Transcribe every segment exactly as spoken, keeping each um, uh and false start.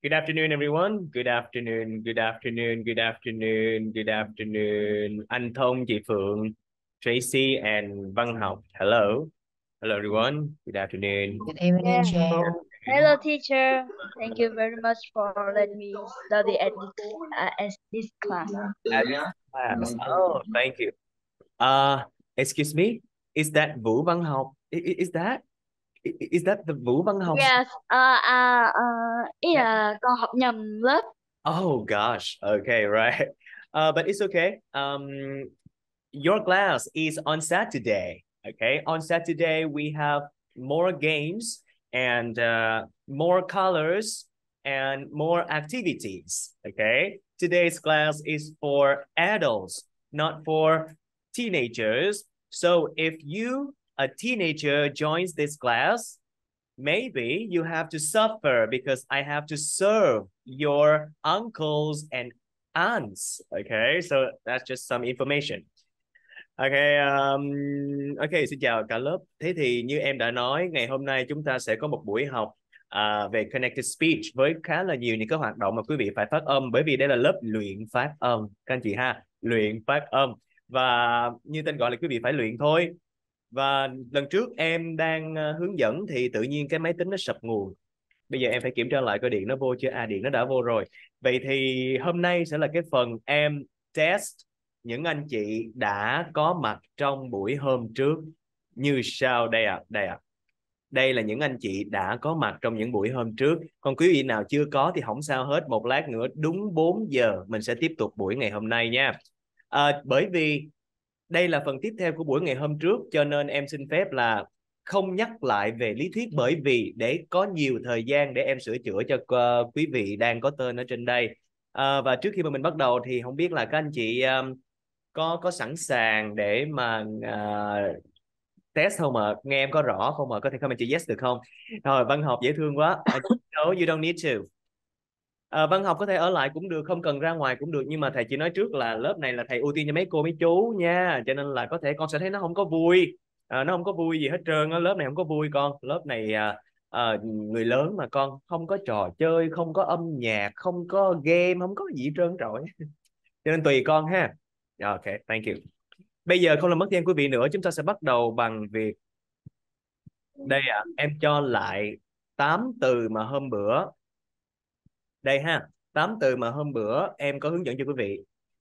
Good afternoon, everyone. Good afternoon, good afternoon, good afternoon, good afternoon. Anh Thông, chị Phượng, Tracy, and Văn Học. Hello. Hello, everyone. Good afternoon. Good evening, Yeah. Jane. Hello, teacher. Thank you very much for letting me study at this, uh, at this class. At this class. Oh, thank you. Uh, excuse me. Is that Vũ Văn Học? I- i- Is that i- is that the Vũ Văn Học? Yes, uh, uh, uh, ý là con học nhầm lớp. Oh gosh. Okay, right. Uh, but it's okay. Um, your class is on Saturday. Okay, on Saturday we have more games and uh, more colors and more activities. Okay, today's class is for adults, not for teenagers. So if you, a teenager, joins this class, maybe you have to suffer because I have to serve your uncles and aunts. Okay, so that's just some information. Ok, um, ok, xin chào cả lớp. Thế thì như em đã nói, ngày hôm nay chúng ta sẽ có một buổi học à, về connected speech với khá là nhiều những cái hoạt động mà quý vị phải phát âm, bởi vì đây là lớp luyện phát âm, các anh chị ha, luyện phát âm. Và như tên gọi là quý vị phải luyện thôi. Và lần trước em đang uh, hướng dẫn thì tự nhiên cái máy tính nó sập nguồn. Bây giờ em phải kiểm tra lại coi điện nó vô chưa. À, điện nó đã vô rồi. Vậy thì hôm nay sẽ là cái phần em test những anh chị đã có mặt trong buổi hôm trước như sau. Đây à, đây à. Đây là những anh chị đã có mặt trong những buổi hôm trước. Còn quý vị nào chưa có thì không sao hết. Một lát nữa đúng bốn giờ mình sẽ tiếp tục buổi ngày hôm nay nha. À, bởi vì đây là phần tiếp theo của buổi ngày hôm trước, cho nên em xin phép là không nhắc lại về lý thuyết, bởi vì để có nhiều thời gian để em sửa chữa cho uh, quý vị đang có tên ở trên đây. Uh, và trước khi mà mình bắt đầu thì không biết là các anh chị um, có có sẵn sàng để mà uh, test không mà nghe em có rõ không mà có thể comment chữ yes được không? Rồi, văn học dễ thương quá. Uh, no, you don't need to. À, văn học có thể ở lại cũng được, không cần ra ngoài cũng được, nhưng mà thầy chỉ nói trước là lớp này là thầy ưu tiên cho mấy cô mấy chú nha, cho nên là có thể con sẽ thấy nó không có vui, à, nó không có vui gì hết trơn á. Lớp này không có vui con, lớp này à, à, người lớn mà con, không có trò chơi, không có âm nhạc, không có game, không có gì hết trơn trọi, cho nên tùy con ha. Ok, thank you. Bây giờ không làm mất thời gian quý vị nữa, chúng ta sẽ bắt đầu bằng việc đây à, em cho lại tám từ mà hôm bữa đây ha, tám từ mà hôm bữa em có hướng dẫn cho quý vị.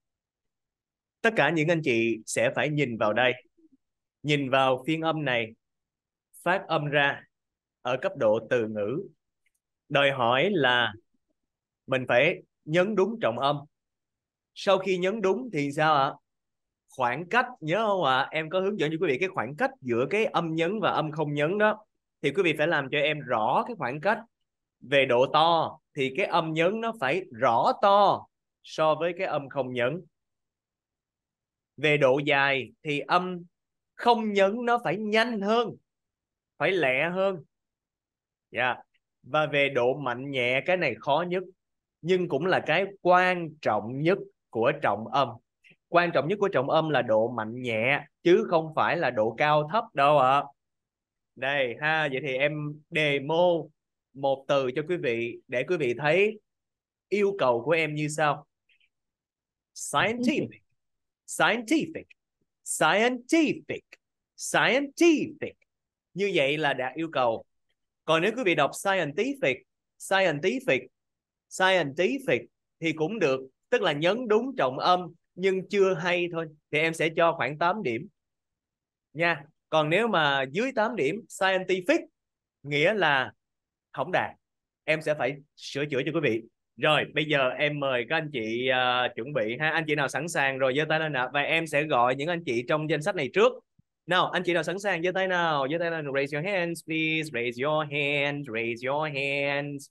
Tất cả những anh chị sẽ phải nhìn vào đây, nhìn vào phiên âm này, phát âm ra ở cấp độ từ ngữ. Đòi hỏi là mình phải nhấn đúng trọng âm. Sau khi nhấn đúng thì sao ạ? Khoảng cách, nhớ không ạ? Em có hướng dẫn cho quý vị cái khoảng cách giữa cái âm nhấn và âm không nhấn đó. Thì quý vị phải làm cho em rõ cái khoảng cách. Về độ to thì cái âm nhấn nó phải rõ to so với cái âm không nhấn. Về độ dài thì âm không nhấn nó phải nhanh hơn, phải lẹ hơn. Dạ. Yeah. Và về độ mạnh nhẹ, cái này khó nhất nhưng cũng là cái quan trọng nhất của trọng âm. Quan trọng nhất của trọng âm là độ mạnh nhẹ chứ không phải là độ cao thấp đâu ạ. À. Đây ha, vậy thì em demo một từ cho quý vị để quý vị thấy yêu cầu của em như sau. Scientific, scientific, scientific, scientific. Như vậy là đạt yêu cầu. Còn nếu quý vị đọc scientific, scientific, scientific thì cũng được, tức là nhấn đúng trọng âm nhưng chưa hay thôi, thì em sẽ cho khoảng tám điểm nha. Còn nếu mà dưới tám điểm, scientific nghĩa là không đạt, em sẽ phải sửa chữa cho quý vị. Rồi bây giờ em mời các anh chị uh, chuẩn bị ha. Anh chị nào sẵn sàng rồi giơ tay lên nào, và em sẽ gọi những anh chị trong danh sách này trước. Nào, anh chị nào sẵn sàng giơ tay nào, giơ tay nào, raise your hands please, raise your hands, raise your hands.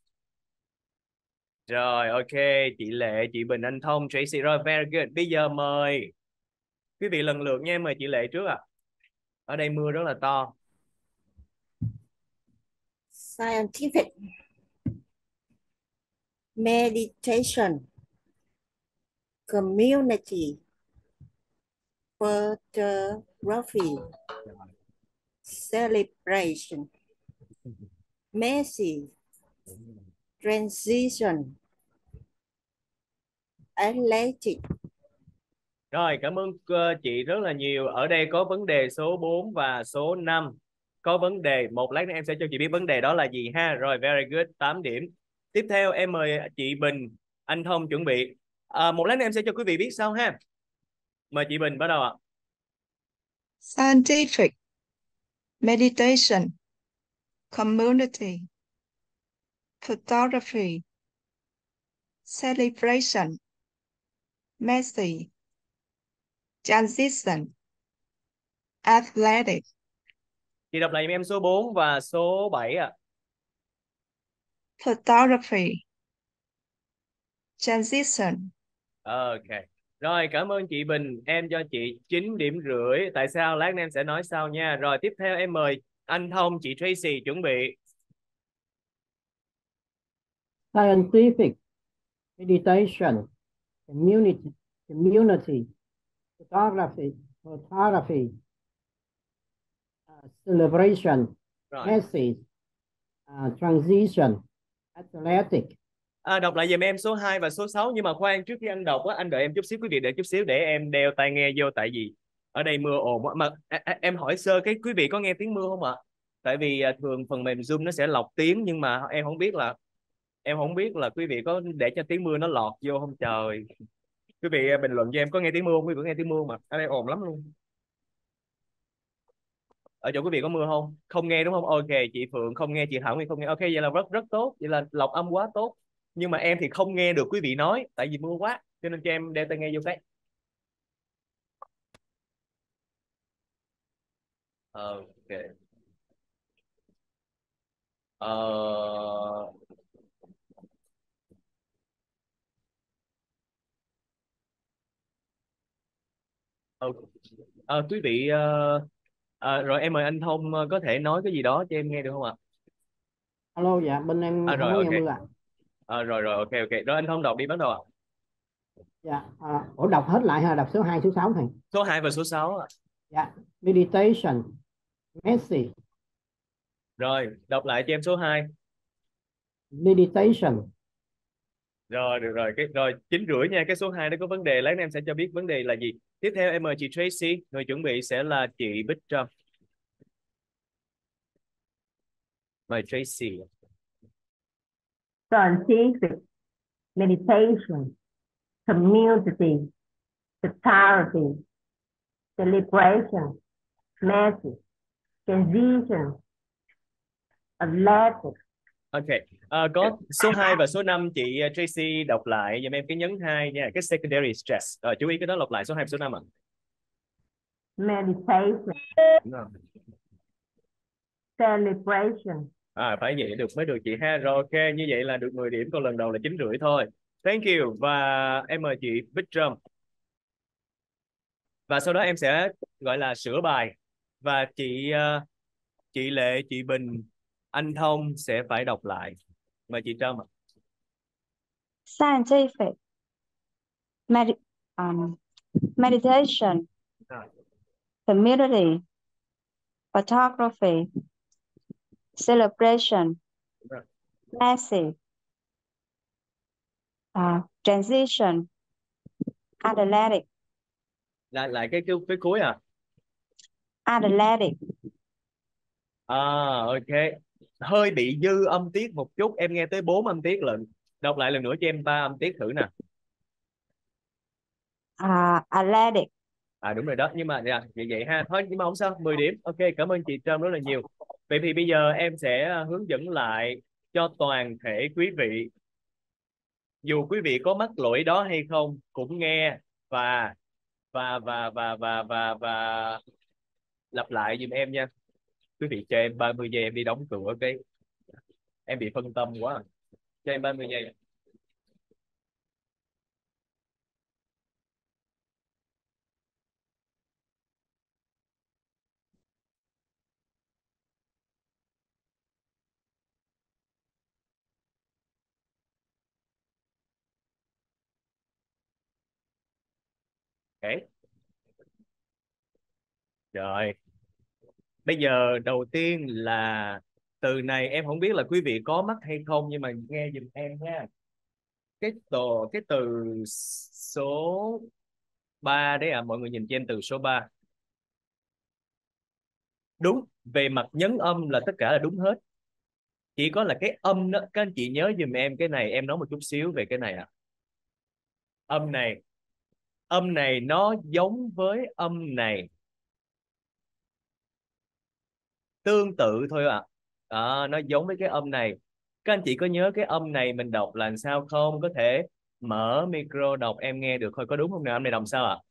Rồi, ok, chị Lệ, chị Bình, anh Thông, Tracy, rồi, very good. Bây giờ mời quý vị lần lượt nha, mời chị Lệ trước ạ. À. Ở đây mưa rất là to. Scientific, meditation, community, photography, celebration, messy, transition, athletic, Rồi, cảm ơn ờ, chị rất là nhiều. Ở đây có vấn đề số bốn và số năm. Có vấn đề, một lát nữa em sẽ cho chị biết vấn đề đó là gì ha. Rồi, very good, tám điểm. Tiếp theo em mời chị Bình, anh Thông chuẩn bị. À, một lát nữa em sẽ cho quý vị biết sau ha. Mời chị Bình bắt đầu ạ. Scientific, meditation, community, photography, celebration, messy, transition, athletic, Chị đọc lại giùm em số bốn và số bảy ạ. photography, transition. Ok. Rồi, cảm ơn chị Bình. Em cho chị chín điểm rưỡi. Tại sao? Lát nữa em sẽ nói sau nha. Rồi, tiếp theo em mời anh Thông, chị Tracy chuẩn bị. Scientific, meditation, community, community, photography, photography, uh, celebration, Rồi. message, uh, transition, athletic. À, đọc lại giùm em số hai và số sáu. Nhưng mà khoan, trước khi anh đọc á, anh đợi em chút xíu quý vị, để chút xíu để em đeo tai nghe vô. Tại vì ở đây mưa ồn á. Mà à, à, em hỏi sơ cái quý vị có nghe tiếng mưa không ạ? Tại vì à, thường phần mềm Zoom nó sẽ lọc tiếng, nhưng mà em không biết là em không biết là quý vị có để cho tiếng mưa nó lọt vô không trời. Quý vị à, bình luận cho em có nghe tiếng mưa không? Quý vị có nghe tiếng mưa không ạ? Ở đây ồn lắm luôn. Ở chỗ quý vị có mưa không? Không nghe đúng không? Ok, chị Phượng không nghe, chị Thảo Nguyên không nghe. Ok, vậy là rất rất tốt, vậy là lọc âm quá tốt. Nhưng mà em thì không nghe được quý vị nói tại vì mưa quá, cho nên cho em đeo tai nghe vô cái. Ok. Ờ... ok. Ờ, quý vị ờ, ờ, rồi em mời anh Thông ờ, có thể nói cái gì đó cho em nghe được không ạ? Alo, dạ, bên em À, không rồi có nghe ok. mưa ạ. Ờ, rồi rồi ok ok. Rồi anh Thông đọc đi, bắt đầu ạ. Dạ, à, ủa đọc hết lại ha, đọc số hai số sáu thầy. Số hai và số sáu ạ. Dạ, meditation, message, Rồi, đọc lại cho em số hai. meditation, Rồi được rồi, cái rồi chín rưỡi nha, cái số hai nó có vấn đề, lát nữa em sẽ cho biết vấn đề là gì. Tiếp theo em mời chị Tracy, người chuẩn bị sẽ là chị Bích Trâm. Mời Tracy. Scientific, meditation, community, photography, celebration, message, transition, athletic. Ok. Ờ, có số hai và số năm, chị uh, Tracy đọc lại giùm em cái nhấn hai nha, cái secondary stress. Rồi chú ý cái đó, đọc lại số hai và số năm ạ. Meditation, Đúng rồi. celebration. À, phải vậy được mới được chị ha. Rồi ok, như vậy là được mười điểm, còn lần đầu là chín rưỡi thôi. Thank you. Và em mời chị Bích Trâm. Và sau đó em sẽ gọi là sửa bài. Và chị uh, chị Lệ, chị Bình, anh Thông sẽ phải đọc lại. Mời chị Trâm ạ. Scientific, med um, meditation, Rồi. community, photography, celebration, Rồi. massive, uh, transition, athletic, Lại lại cái cái, cái cuối à. athletic. À, ok. Hơi bị dư âm tiết một chút, em nghe tới bốn âm tiết lận. Đọc lại lần nữa cho em ba âm tiết thử nè. Uh, athletic. À đúng rồi đó, nhưng mà dạ, vậy vậy ha. Thôi nhưng mà không sao, mười điểm. Ok, cảm ơn chị Trâm rất là nhiều. Vậy thì bây giờ em sẽ à, hướng dẫn lại cho toàn thể quý vị. Dù quý vị có mắc lỗi đó hay không cũng nghe và và và và và và và lặp lại giùm em nha. Quý vị cho em ba mươi giây em đi đóng cửa cái, em bị phân tâm quá. Cho em ba mươi giây. Ok. Rồi. Bây giờ đầu tiên là Từ này em không biết là quý vị có mắt hay không, nhưng mà nghe giùm em nha. Cái từ cái từ số ba đấy ạ, mọi người nhìn cho em từ số ba. Đúng, về mặt nhấn âm là tất cả là đúng hết. Chỉ có là cái âm đó, các anh chị nhớ giùm em cái này, em nói một chút xíu về cái này ạ. Âm này, âm này nó giống với âm này, tương tự thôi ạ. À, nó giống với cái âm này. Các anh chị có nhớ cái âm này mình đọc là sao không? Có thể mở micro đọc em nghe được thôi, có đúng không nào? Âm này đọc sao ạ?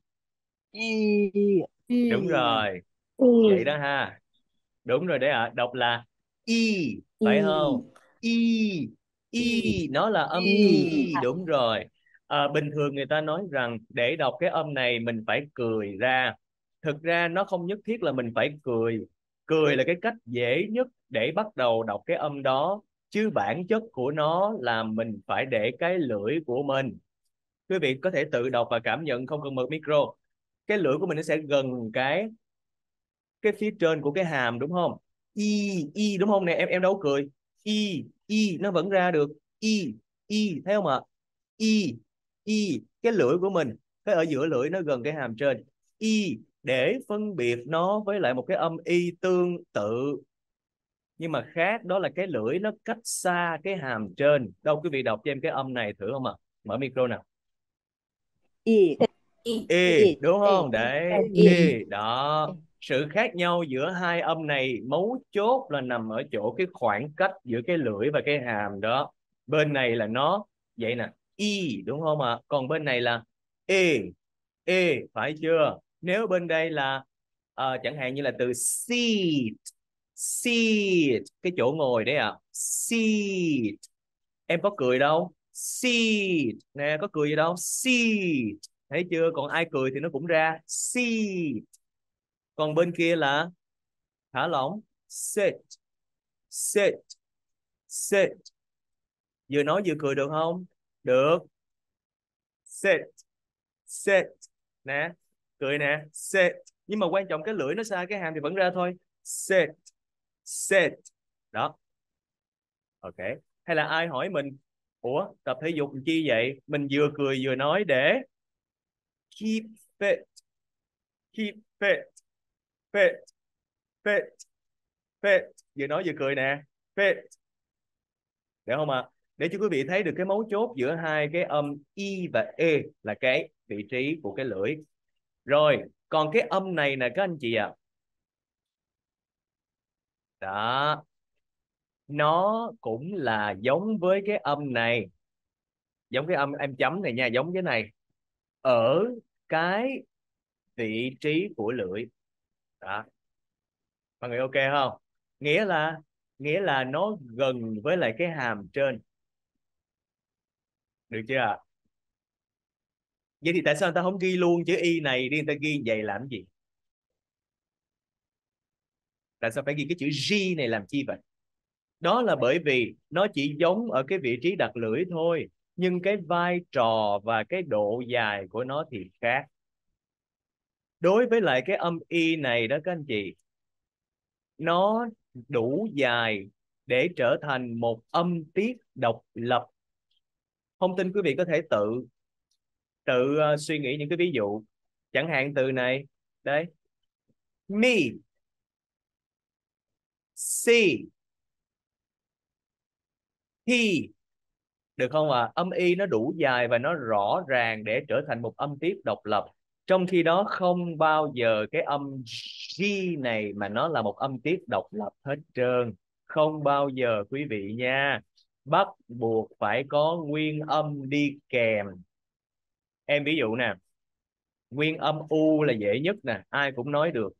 Y. Đúng rồi, vậy đó ha. Đúng rồi đấy ạ, đọc là y, phải không? Y, y, nó là âm y, đúng rồi. À, bình thường người ta nói rằng để đọc cái âm này mình phải cười ra. Thực ra nó không nhất thiết là mình phải cười. Cười là cái cách dễ nhất để bắt đầu đọc cái âm đó. Chứ bản chất của nó là mình phải để cái lưỡi của mình. Quý vị có thể tự đọc và cảm nhận, không cần mở micro. Cái lưỡi của mình nó sẽ gần cái cái phía trên của cái hàm, đúng không? Y, y đúng không nè, em em đâu có cười. Y, y nó vẫn ra được. Y, y thấy không ạ? Y, y cái lưỡi của mình, cái ở giữa lưỡi nó gần cái hàm trên. Y để phân biệt nó với lại một cái âm y tương tự, nhưng mà khác, đó là cái lưỡi nó cách xa cái hàm trên. Đâu, quý vị đọc cho em cái âm này thử không ạ? Mở micro nào. Y. Y. Y đúng không? Y. Đấy, Y. y đó. Sự khác nhau giữa hai âm này mấu chốt là nằm ở chỗ cái khoảng cách giữa cái lưỡi và cái hàm đó. Bên này là nó vậy nè, y đúng không ạ? Còn bên này là e, e phải chưa? Nếu bên đây là ờ, chẳng hạn như là từ seat, seat cái chỗ ngồi đấy ạ. Seat, em có cười đâu? Seat nè, có cười gì đâu? Seat, thấy chưa? Còn ai cười thì nó cũng ra seat. Còn bên kia là thả lỏng, sit, sit, sit. Vừa nói vừa cười được không? Được. Sit, sit nè, cười nè, sit. Nhưng mà quan trọng cái lưỡi nó xa cái hàm thì vẫn ra thôi. Sit, sit. Đó. Ok. Hay là ai hỏi mình, ủa tập thể dục làm chi vậy? Mình vừa cười vừa nói để keep fit, keep fit, fit, fit, fit. Vừa nói vừa cười nè, fit. Được không ạ? Để cho quý vị thấy được cái mấu chốt giữa hai cái âm y và e là cái vị trí của cái lưỡi. Rồi, còn cái âm này nè các anh chị ạ. À. Đó. Nó cũng là giống với cái âm này. Giống cái âm em chấm này nha, giống cái này. Ở cái vị trí của lưỡi. Đó. Mọi người ok không? Nghĩa là nghĩa là nó gần với lại cái hàm trên. Được chưa ạ? Vậy thì tại sao người ta không ghi luôn chữ y này đi, người ta ghi vậy làm gì? Tại sao phải ghi cái chữ G này làm chi vậy? Đó là bởi vì nó chỉ giống ở cái vị trí đặt lưỡi thôi, nhưng cái vai trò và cái độ dài của nó thì khác. Đối với lại cái âm y này đó các anh chị, nó đủ dài để trở thành một âm tiết độc lập. Không tin quý vị có thể tự tự uh, suy nghĩ những cái ví dụ. Chẳng hạn từ này, đấy, me, see, he, được không ạ? À? Âm y nó đủ dài và nó rõ ràng để trở thành một âm tiết độc lập. Trong khi đó không bao giờ cái âm G này mà nó là một âm tiết độc lập hết trơn. Không bao giờ quý vị nha. Bắt buộc phải có nguyên âm đi kèm. Em ví dụ nè. Nguyên âm U là dễ nhất nè, ai cũng nói được.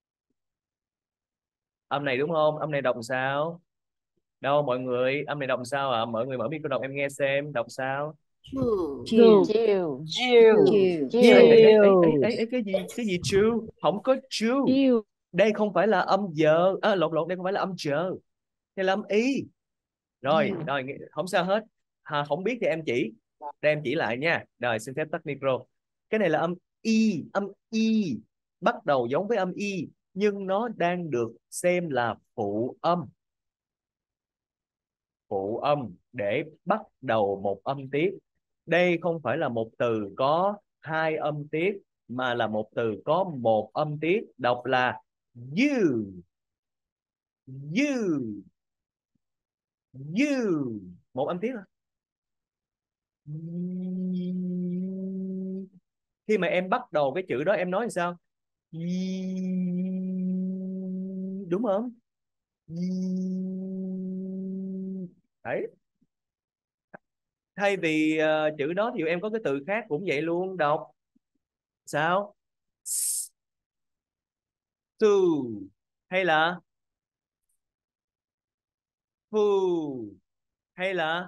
Âm này đúng không? Âm này đọc sao? Đâu mọi người, âm này đọc sao ạ? À? Mọi người mở micro đọc em nghe xem, đọc sao? Chill. Chill. Chill. Chill. Chill. Ấy, ấy, ấy, ấy, ấy, ấy, cái gì? Cái gì chill? Không có chill. Chill. Đây không phải là âm giờ. À, lộn lộn, đây không phải là âm giờ. Đây là âm y. Rồi, rồi, không sao hết. À, không biết thì em chỉ. Để em chỉ lại nha. Rồi, xin phép tắt micro. Cái này là âm y, âm y. Bắt đầu giống với âm y, nhưng nó đang được xem là phụ âm. phụ âm để bắt đầu một âm tiết. Đây không phải là một từ có hai âm tiết mà là một từ có một âm tiết, đọc là you. You. You. Một âm tiết à? Khi mà em bắt đầu cái chữ đó em nói làm sao? Đúng không? Đấy. Thay vì uh, chữ đó thì em có cái từ khác cũng vậy luôn, đọc sao? Su hay là phu hay là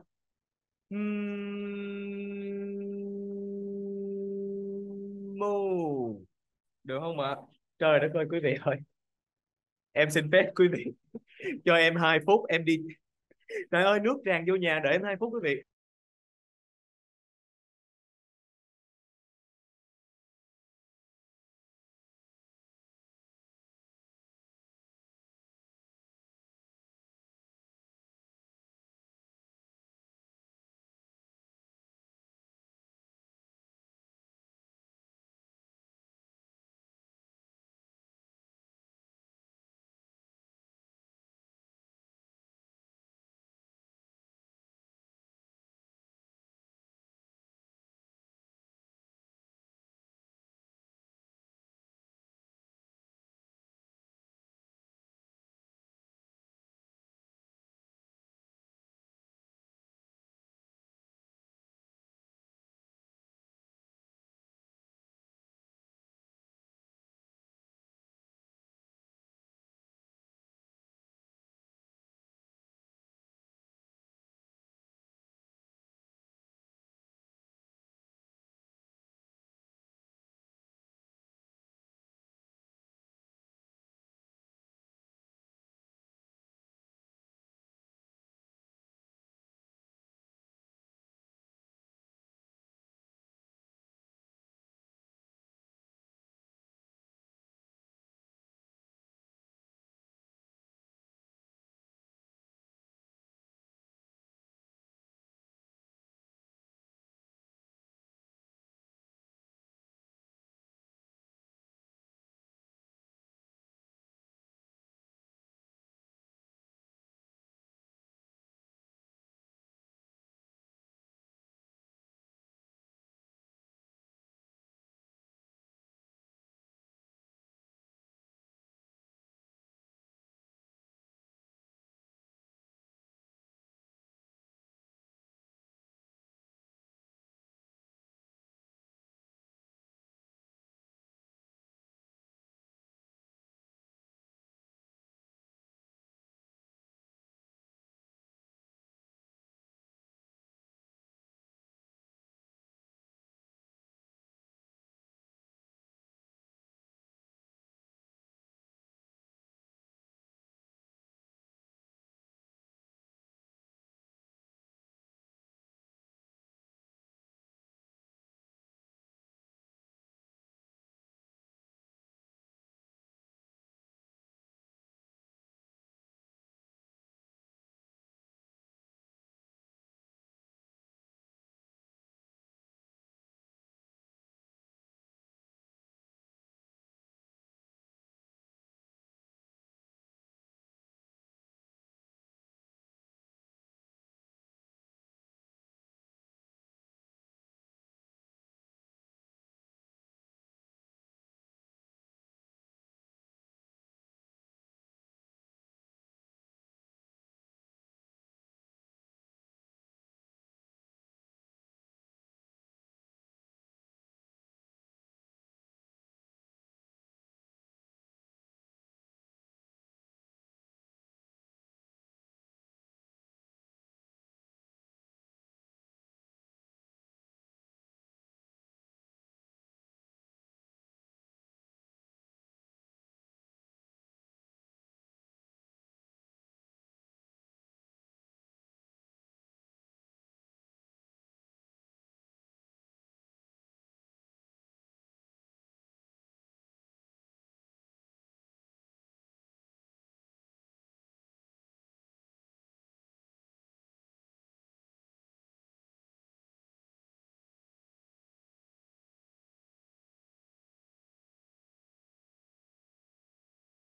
mu, được không ạ? Trời đất ơi quý vị ơi, em xin phép quý vị cho em hai phút em đi. Trời ơi, nước tràn vô nhà, đợi em hai phút quý vị.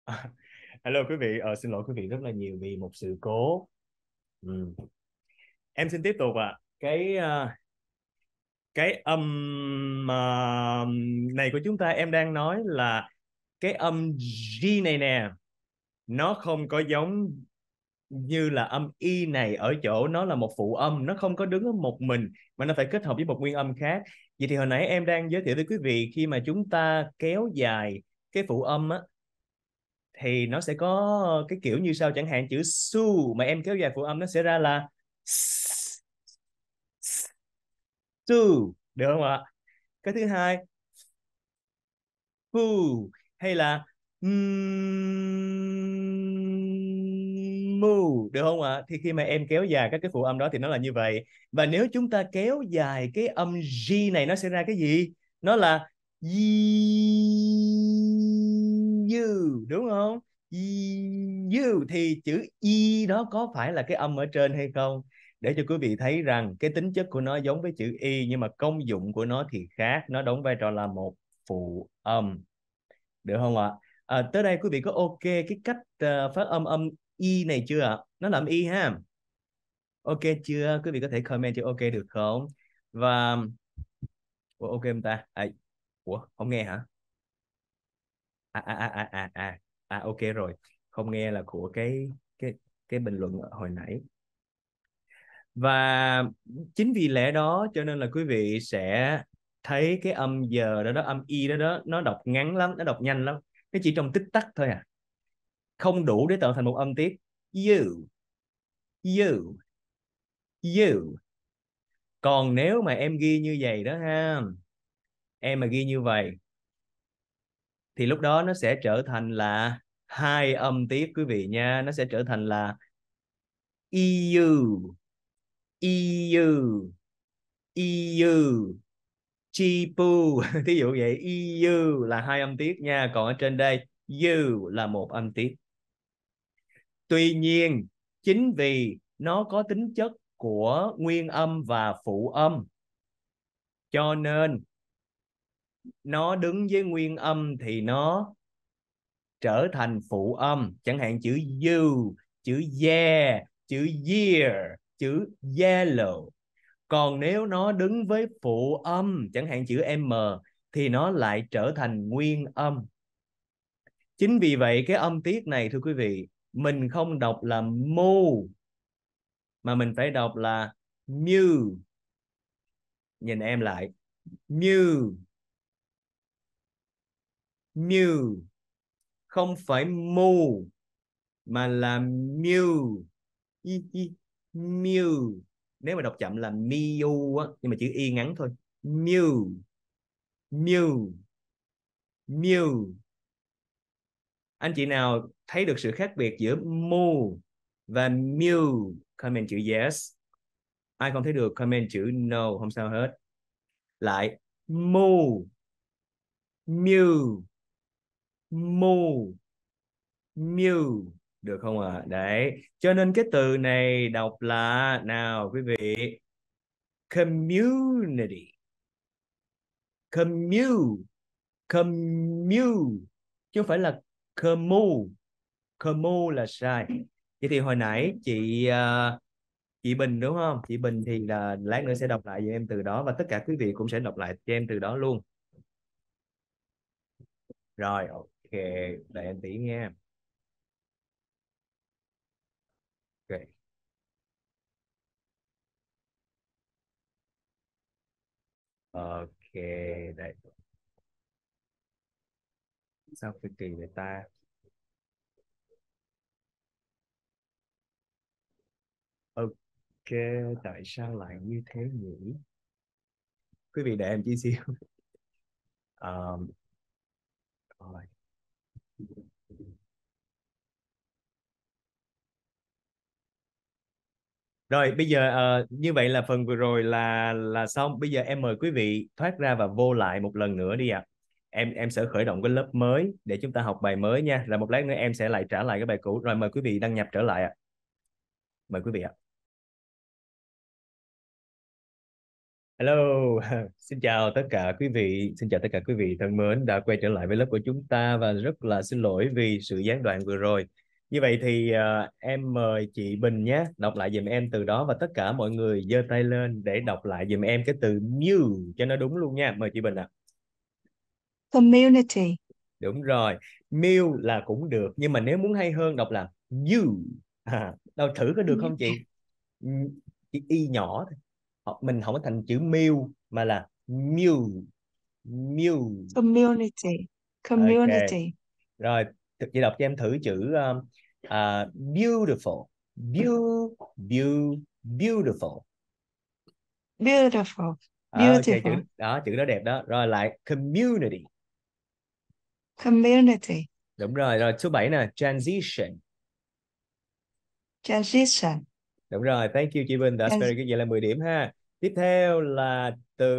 Hello quý vị, ờ, xin lỗi quý vị rất là nhiều vì một sự cố. Ừ. Em xin tiếp tục ạ. À. Cái uh, cái âm uh, này của chúng ta em đang nói là cái âm G này nè, nó không có giống như là âm Y này ở chỗ nó là một phụ âm, nó không có đứng ở một mình mà nó phải kết hợp với một nguyên âm khác. Vậy thì hồi nãy em đang giới thiệu với quý vị khi mà chúng ta kéo dài cái phụ âm á thì nó sẽ có cái kiểu như sau, chẳng hạn chữ su mà em kéo dài phụ âm nó sẽ ra là su, được không ạ? Cái thứ hai fu hay là mu, được không ạ? Thì khi mà em kéo dài các cái phụ âm đó thì nó là như vậy. Và nếu chúng ta kéo dài cái âm G này nó sẽ ra cái gì? Nó là you, đúng không? You thì chữ y đó có phải là cái âm ở trên hay không? Để cho quý vị thấy rằng cái tính chất của nó giống với chữ y nhưng mà công dụng của nó thì khác, nó đóng vai trò là một phụ âm, được không ạ? À, tới đây quý vị có ok cái cách uh, phát âm âm y này chưa ạ? Nó là âm y ha. Ok chưa? Quý vị có thể comment cho ok được không? Và ủa, ok không ta? À, ủa không nghe hả? À à à à à à à ok rồi. Không nghe là của cái cái cái bình luận hồi nãy. Và chính vì lẽ đó cho nên là quý vị sẽ thấy cái âm giờ đó đó, âm y đó đó, nó đọc ngắn lắm, nó đọc nhanh lắm, nó chỉ trong tích tắc thôi à, không đủ để tạo thành một âm tiết. You, you, you. Còn nếu mà em ghi như vậy đó ha, em mà ghi như vậy thì lúc đó nó sẽ trở thành là hai âm tiết quý vị nha, nó sẽ trở thành là eu, eu, eu, chipu. Thí dụ vậy, eu là hai âm tiết nha, còn ở trên đây you là một âm tiết. Tuy nhiên chính vì nó có tính chất của nguyên âm và phụ âm cho nên nó đứng với nguyên âm thì nó trở thành phụ âm, chẳng hạn chữ you, chữ yeah, chữ year, chữ yellow. Còn nếu nó đứng với phụ âm, chẳng hạn chữ M, thì nó lại trở thành nguyên âm. Chính vì vậy cái âm tiết này thưa quý vị, mình không đọc là mu mà mình phải đọc là mu. Nhìn em lại, mu, mu, không phải mu mà là mu, mu. Nếu mà đọc chậm là miu á, nhưng mà chữ y ngắn thôi. Mu, mu, mu. Anh chị nào thấy được sự khác biệt giữa mu và mu? Comment chữ yes. Ai không thấy được comment chữ no, không sao hết. Lại, mu, mu, mu, mu, được không ạ? À? Đấy, cho nên cái từ này đọc là, nào quý vị, community, commune, commune, chứ không phải là commu. Commu là sai. Vậy thì hồi nãy chị uh, chị Bình đúng không? Chị Bình thì là lát nữa sẽ đọc lại cho em từ đó, và tất cả quý vị cũng sẽ đọc lại cho em từ đó luôn. Rồi, ok, đợi em tí nha. Ok. Ok, đây. Sao phải kỳ vậy ta? Ok, tại sao lại như thế nhỉ? Quý vị để em tí xíu. Um, rồi. Rồi bây giờ ờ, như vậy là phần vừa rồi là là xong. Bây giờ em mời quý vị thoát ra và vô lại một lần nữa đi ạ. À. Em em sẽ khởi động cái lớp mới để chúng ta học bài mới nha. Rồi một lát nữa em sẽ lại trả lại cái bài cũ. Rồi mời quý vị đăng nhập trở lại ạ. À. Mời quý vị ạ. À. Hello, xin chào tất cả quý vị, xin chào tất cả quý vị thân mến đã quay trở lại với lớp của chúng ta và rất là xin lỗi vì sự gián đoạn vừa rồi. Như vậy thì à, em mời chị Bình nhé, đọc lại giùm em từ đó và tất cả mọi người giơ tay lên để đọc lại giùm em cái từ mu cho nó đúng luôn nha. Mời chị Bình ạ. Community. Đúng rồi, mu là cũng được nhưng mà nếu muốn hay hơn đọc là you. À, đâu thử có được không chị? Ừ, chỉ y nhỏ thôi. Họ- mình không có thành chữ miu mà là mu mu. Community. Ok Community. rồi, thực chị đọc cho em thử chữ um, à, beautiful. Beau beau beautiful. Beautiful. À, ok, chữ Beautiful. đó, chữ đó đẹp đó. Rồi lại community. Community. Đúng rồi. Rồi số bảy nè, transition. Transition. Đúng rồi, thank you chị Bình, that's Trans- very good, vậy là mười điểm ha. Tiếp theo là từ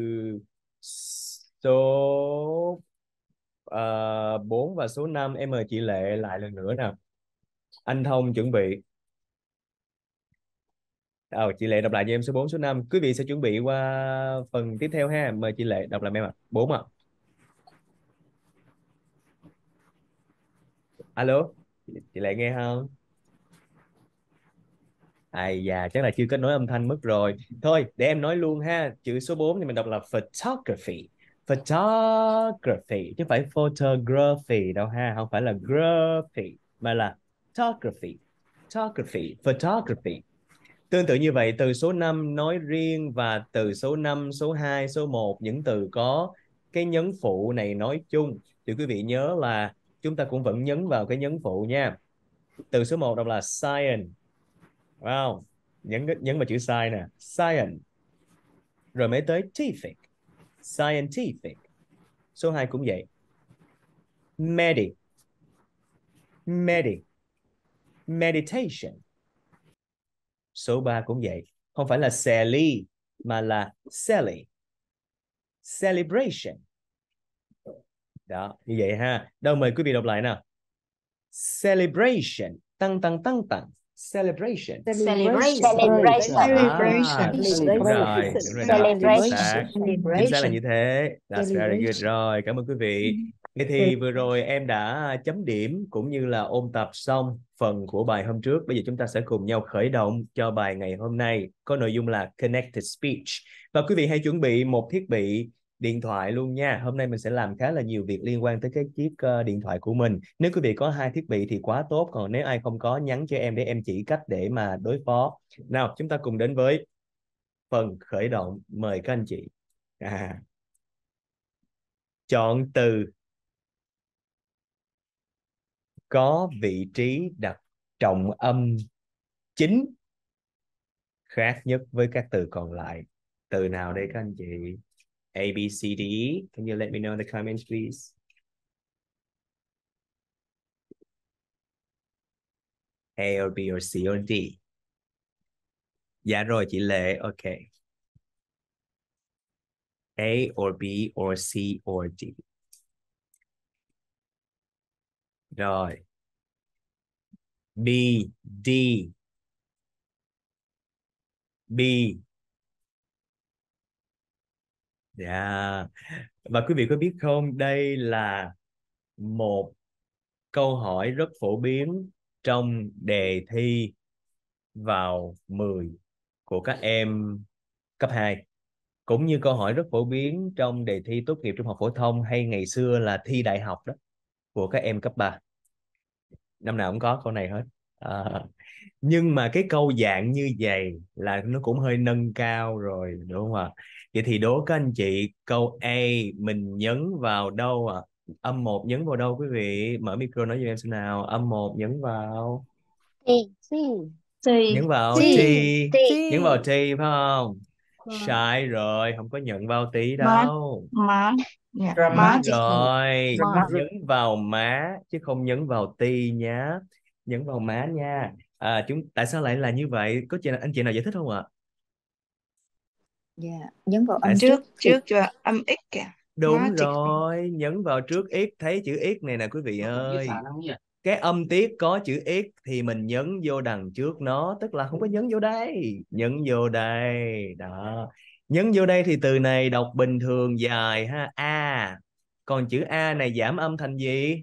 số uh, bốn và số năm, em mời chị Lệ lại lần nữa nào. Anh Thông chuẩn bị. Ờ, chị Lệ đọc lại cho em số bốn, số năm. Quý vị sẽ chuẩn bị qua phần tiếp theo ha. Mời chị Lệ đọc lại em ạ. bốn ạ. Alo, chị Lệ nghe không? Ai da, chắc là chưa kết nối âm thanh mất rồi. Thôi, để em nói luôn ha. Chữ số bốn thì mình đọc là photography. Photography, chứ không phải photography đâu ha. Không phải là graphy, mà là photography. Photography, photography. Tương tự như vậy, từ số năm nói riêng và từ số năm, số hai, số một, những từ có cái nhấn phụ này nói chung. Thì quý vị nhớ là chúng ta cũng vẫn nhấn vào cái nhấn phụ nha. Từ số một đọc là science. Wow. Nhấn, nhấn vào chữ science nè. Science. Rồi mới tới scientific. Scientific. Số hai cũng vậy. Medic. Medic. Meditation. Số ba cũng vậy. Không phải là Sally mà là Sally. Celebration. Đó, như vậy ha. Đâu mời quý vị đọc lại nào. Celebration. Tăng tăng tăng tăng. Celebration. Celebration. À, Celebration. đúng rồi, đúng rồi đó, chính Celebration. xác. Chính xác là Celebration. như thế. That's very good. Rồi, cảm ơn quý vị. Vậy thì vừa rồi em đã chấm điểm cũng như là ôn tập xong phần của bài hôm trước. Bây giờ chúng ta sẽ cùng nhau khởi động cho bài ngày hôm nay. Có nội dung là Connected Speech. Và quý vị hãy chuẩn bị một thiết bị điện thoại luôn nha. Hôm nay mình sẽ làm khá là nhiều việc liên quan tới cái chiếc uh, điện thoại của mình. Nếu quý vị có hai thiết bị thì quá tốt. Còn nếu ai không có, nhắn cho em để em chỉ cách để mà đối phó. Nào, chúng ta cùng đến với phần khởi động. Mời các anh chị. À, chọn từ có vị trí đặt trọng âm chính khác nhất với các từ còn lại. Từ nào đây các anh chị? A, B, C, D, E. Can you let me know in the comments, please? A or B or C or D? Dạ rồi chị Lệ, ok. A or B or C or D. Rồi. B, D. B. Dạ. Và quý vị có biết không, đây là một câu hỏi rất phổ biến trong đề thi vào mười của các em cấp hai. Cũng như câu hỏi rất phổ biến trong đề thi tốt nghiệp trung học phổ thông hay ngày xưa là thi đại học đó của các em cấp ba. Năm nào cũng có câu này hết. À, nhưng mà cái câu dạng như vậy là nó cũng hơi nâng cao rồi, đúng không ạ? Vậy thì đố các anh chị, câu A mình nhấn vào đâu ạ? À? Âm một nhấn vào đâu quý vị? Mở micro nói cho em xem nào. Âm một nhấn vào. T. C. C. Nhấn vào T. T. T. Nhấn vào T phải không? Sai rồi, không có nhận vào tí Má. đâu. Má. Dạ. Đúng Má chị. rồi, Má. nhấn vào má chứ không nhấn vào ti nhá. Nhấn vào má nha. À, chúng tại sao lại là như vậy? Có chị anh chị nào giải thích không ạ? Dạ, nhấn vào âm Tại- Trước trước. trước cho âm x kìa. Đúng Má chị. rồi, nhấn vào trước x, thấy chữ x này nè quý vị ơi. Cái âm tiết có chữ x thì mình nhấn vô đằng trước nó, tức là không có nhấn vô đây, nhấn vô đây. Đó. Nhấn vô đây thì từ này đọc bình thường dài ha, A. Còn chữ A này giảm âm thành gì?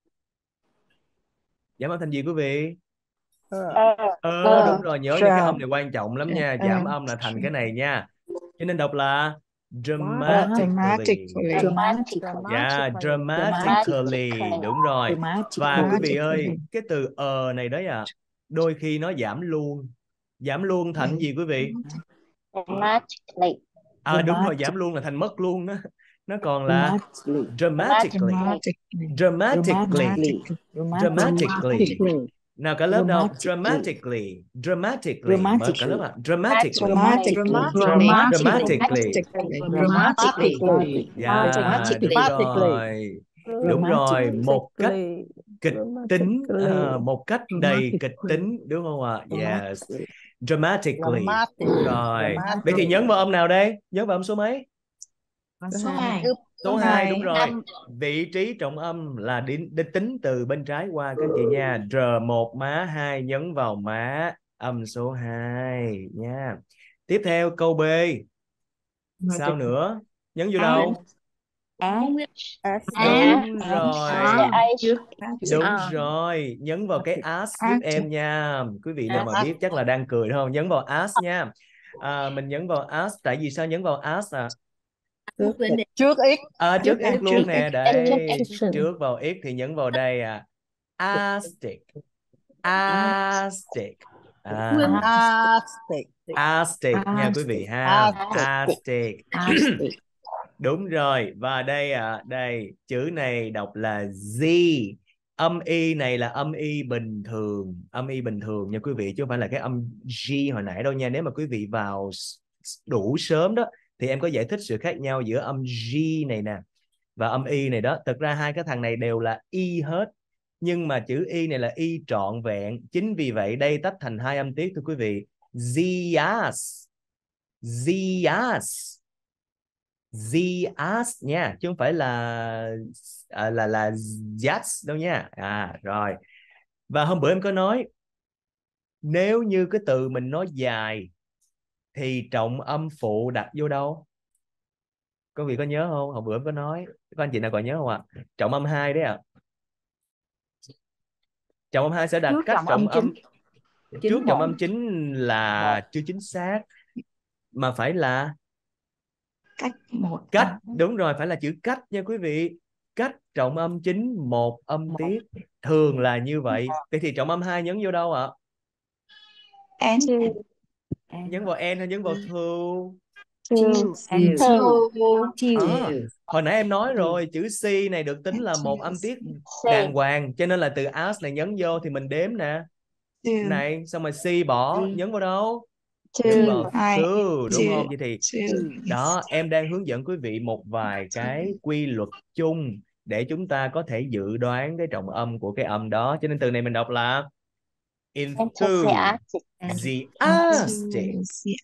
Giảm âm thành gì quý vị? Ờ. Ờ đúng rồi, nhớ những cái âm Drum. này quan trọng lắm nha. Ờ. Giảm âm là thành cái này nha. Cho nên đọc là Dramatically. dramatically. Dramatically. Yeah, dramatically. Đúng rồi. Và quý vị ơi, Dramatically. cái từ ờ này đấy à, đôi khi nó giảm luôn. Giảm luôn thành gì quý vị? Dramatically. À đúng rồi, giảm luôn là thành mất luôn đó. Nó còn là dramatically. Dramatically. Dramatically. Dramatically. Nào cả lớp nào? Dramatically. Dramatically. Mở cả lớp ạ. Dramatically. Dramatically. Dramatically. Dramatically. Dạ, đúng rồi. Đúng rồi, một cách kịch tính, à, một cách đầy kịch tính, đúng không ạ? Yes. Dramatically. Rồi. Vậy thì nhấn vào âm nào đây? Nhấn vào âm số mấy? Số hai. Số hai, đúng rồi. Vị trí trọng âm là đi, đi tính từ bên trái qua các chị nha. R một má hai, nhấn vào má âm số hai nha. Tiếp theo câu B. Sao nữa? Nhấn vô đâu? Đúng rồi. Đúng rồi. Nhấn vào cái as giúp em nha. Quý vị nào mà biết chắc là đang cười đúng không? Nhấn vào as nha. À, mình nhấn vào as. Tại vì sao nhấn vào as à? Trước x. À, trước x luôn trước nè. x. Đấy. Trước vào x thì nhấn vào đây à. Astic. Astic. À. Astic. Astic nha quý vị ha. Astic. Đúng rồi. Và đây à, đây chữ này đọc là Z. Âm y này là âm y bình thường, âm y bình thường nha quý vị, chứ không phải là cái âm G hồi nãy đâu nha. Nếu mà quý vị vào đủ sớm đó thì em có giải thích sự khác nhau giữa âm G này nè và âm y này đó. Thực ra hai cái thằng này đều là y hết, nhưng mà chữ y này là y trọn vẹn. Chính vì vậy đây tách thành hai âm tiết thưa quý vị. Zias. Zias. Zias nha, chứ không phải là à, là là Zs đâu nha. À rồi. Và hôm bữa em có nói nếu như cái từ mình nói dài thì trọng âm phụ đặt vô đâu? Các vị có nhớ không? Hôm bữa em có nói. Các anh chị nào còn nhớ không ạ? À? Trọng âm hai đấy ạ. À. Trọng âm hai sẽ đặt Trước cách trọng trọng âm âm chính. trước Chính trọng một. âm chính là chưa chính xác, mà phải là Cách một. cách. Đúng rồi, phải là chữ cách nha quý vị. Cách trọng âm chính một âm tiết, thường là như vậy. Vậy thì trọng âm hai nhấn vô đâu ạ? N. Nhấn vào N hay nhấn vào thu? Two. À, hồi nãy em nói rồi, chữ C này được tính là một âm tiết đàng hoàng, cho nên là từ as này nhấn vô thì mình đếm nè. Này, xong rồi C bỏ, nhấn vào đâu? Nhấn vào two, đúng không? Vậy thì đó, em đang hướng dẫn quý vị một vài cái quy luật chung để chúng ta có thể dự đoán cái trọng âm của cái âm đó. Cho nên từ này mình đọc là enthusiastic. Enthusiastic.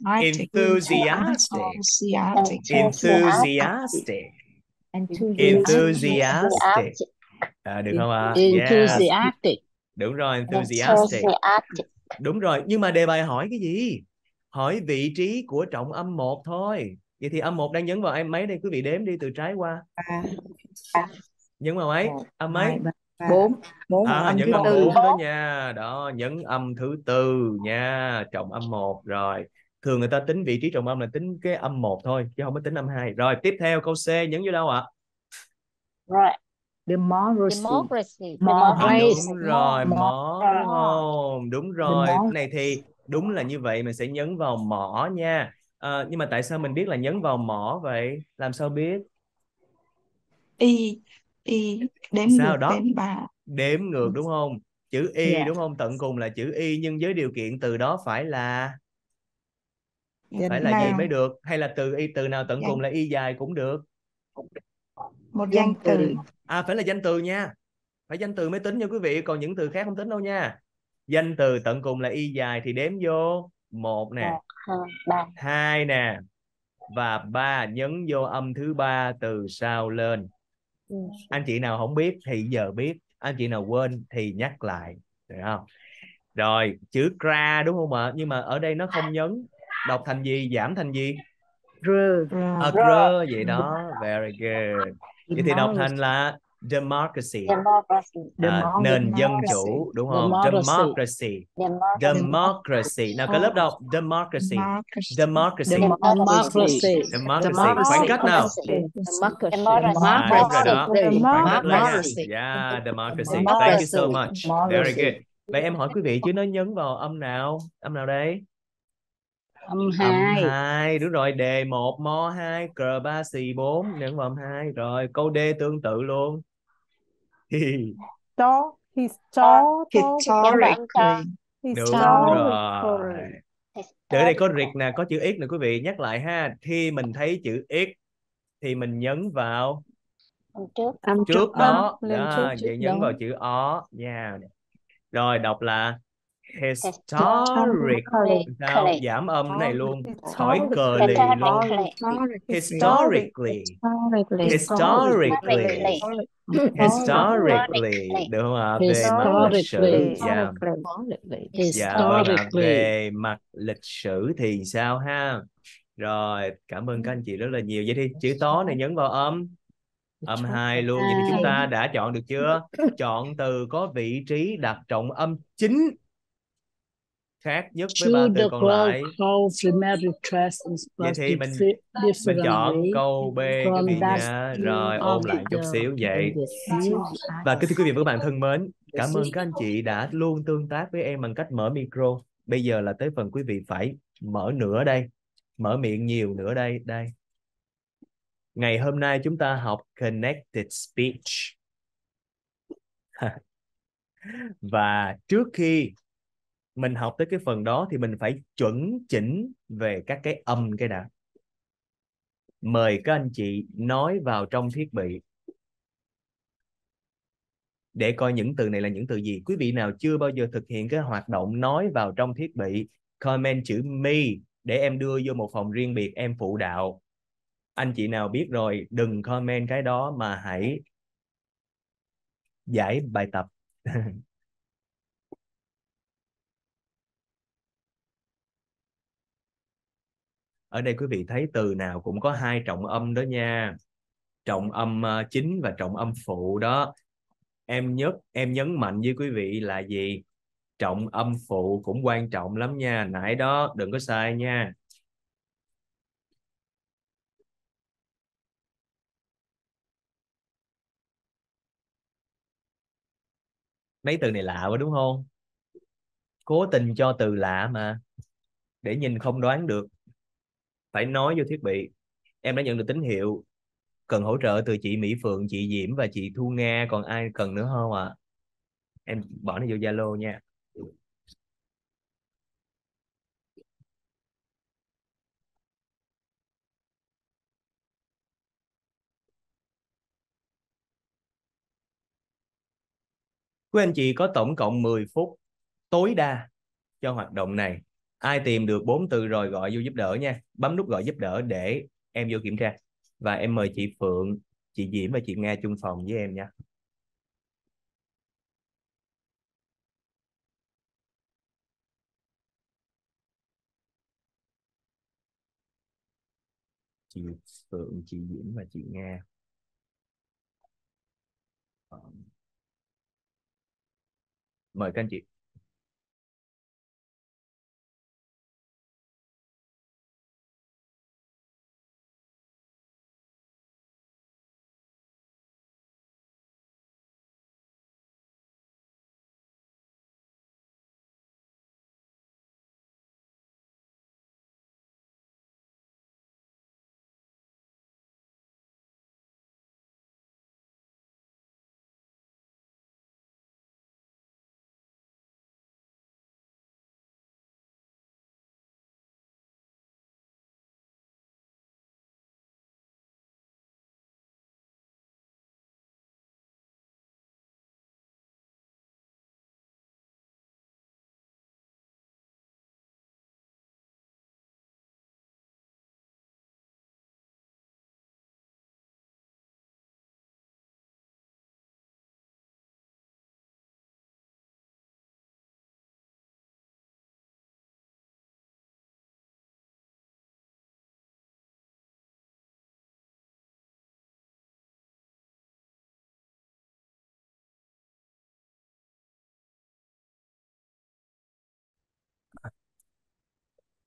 Enthusiastic. Enthusiastic. À, được không ạ? Enthusiastic. Yes. Đúng rồi, enthusiastic. Đúng rồi, nhưng mà đề bài hỏi cái gì? Hỏi vị trí của trọng âm một thôi. Vậy thì âm một đang nhấn vào em mấy đây? Quý vị đếm đi từ trái qua. Nhấn vào mấy? Âm mấy? Bốn. Bốn. À, Âm nhấn thứ âm tư. bốn đó nha. Đó, nhấn âm thứ tư nha. Trọng âm một rồi. Thường người ta tính vị trí trọng âm là tính cái âm một thôi, chứ không có tính âm hai. Rồi, tiếp theo câu C nhấn vô đâu ạ? Rồi. Democracy. Democracy. À, Democracy. đúng rồi, mỏ đúng không? Đúng rồi. Democracy. Cái này thì đúng là như vậy, mình sẽ nhấn vào mỏ nha. À, nhưng mà tại sao mình biết là nhấn vào mỏ vậy? Làm sao biết? Y. Y. Đếm Sao ngược đó? đến ba. Đếm ngược đúng không? Chữ Y Yeah. đúng không? Tận cùng là chữ Y, nhưng với điều kiện từ đó phải là phải là gì mới được? Hay là từ Y, từ nào tận cùng là Y dài cũng được? Một danh từ. À, phải là danh từ nha. Phải danh từ mới tính nha quý vị, còn những từ khác không tính đâu nha. Danh từ tận cùng là Y dài thì đếm vô một nè, hai nè và ba. Nhấn vô âm thứ ba từ sau lên. Anh chị nào không biết thì giờ biết, anh chị nào quên thì nhắc lại, được không? Rồi chữ cra đúng không ạ? Nhưng mà ở đây nó không nhấn, đọc thành gì, giảm thành gì? Rơ. A grơ vậy đó. Very good. Vậy thì đọc thành là democracy. Democracy. À, nền dân Democracy. chủ đúng không? Democracy. Democracy. Democracy. Democracy. Nào cả lớp đọc democracy. Democracy. Democracy. Democracy. Democracy. Khoảng cách nào? Democracy. Democracy. À, đúng rồi đó. Khoảng cách lên nha. Democracy. Yeah, democracy. Thank you so much. Very good. Vậy em hỏi quý vị chứ nó nhấn vào âm nào? Âm nào đây? Âm Âm hai. hai. Đúng rồi. Đề một, mo hai, cờ ba, xì bốn. Nhấn vào âm hai. Rồi. Câu D tương tự luôn. Histor historical Historically. Đúng rồi. Từ đây có ric nè, có chữ x nè quý vị. Nhắc lại ha. Khi mình thấy chữ x thì mình nhấn vào Trước. Âm trước âm đó. lên Đó, trước vậy nhấn đó. vào chữ ó nha. Rồi đọc là historic. Historically. Sao? Giảm âm này luôn. Khỏi cờ lì luôn. Historically. Historically. Historically. Historically. Được không ạ? Về mặt lịch sử. Dạ. Dạ vâng ạ. Về mặt lịch sử thì sao ha? Rồi, cảm ơn các anh chị rất là nhiều. Vậy thì chữ tó này nhấn vào âm âm hai luôn. Vậy thì chúng ta đã chọn được chưa? Chọn từ có vị trí đặt trọng âm chính khác nhất với ba từ còn lại. Vậy thì mình mình chọn câu B quý vị nha. Rồi ôn lại chút xíu vậy. Và kính thưa quý vị và các bạn thân mến, cảm ơn các anh chị đã luôn tương tác với em bằng cách mở micro. Bây giờ là tới phần quý vị phải mở nữa đây. Mở miệng nhiều nữa đây. Đây. Ngày hôm nay chúng ta học Connected Speech. Và trước khi mình học tới cái phần đó thì mình phải chuẩn chỉnh về các cái âm cái đã. Mời các anh chị nói vào trong thiết bị để coi những từ này là những từ gì. Quý vị nào chưa bao giờ thực hiện cái hoạt động nói vào trong thiết bị, comment chữ me để em đưa vô một phòng riêng biệt em phụ đạo. Anh chị nào biết rồi đừng comment cái đó mà hãy giải bài tập. Ở đây quý vị thấy từ nào cũng có hai trọng âm đó nha. Trọng âm uh, chính và trọng âm phụ đó. Em nhất em nhấn mạnh với quý vị là gì? Trọng âm phụ cũng quan trọng lắm nha. Nãy đó đừng có sai nha. Mấy từ này lạ quá đúng không? Cố tình cho từ lạ mà để nhìn không đoán được. Phải nói vô thiết bị. Em đã nhận được tín hiệu. Cần hỗ trợ từ chị Mỹ Phượng, chị Diễm và chị Thu Nga. Còn ai cần nữa không ạ? À? Em bỏ nó vô Zalo nha. Quý anh chị có tổng cộng mười phút tối đa cho hoạt động này. Ai tìm được bốn từ rồi gọi vô giúp đỡ nha. Bấm nút gọi giúp đỡ để em vô kiểm tra. Và em mời chị Phượng, chị Diễm và chị Nga chung phòng với em nha. Chị Phượng, chị Diễm và chị Nga. Mời các anh chị.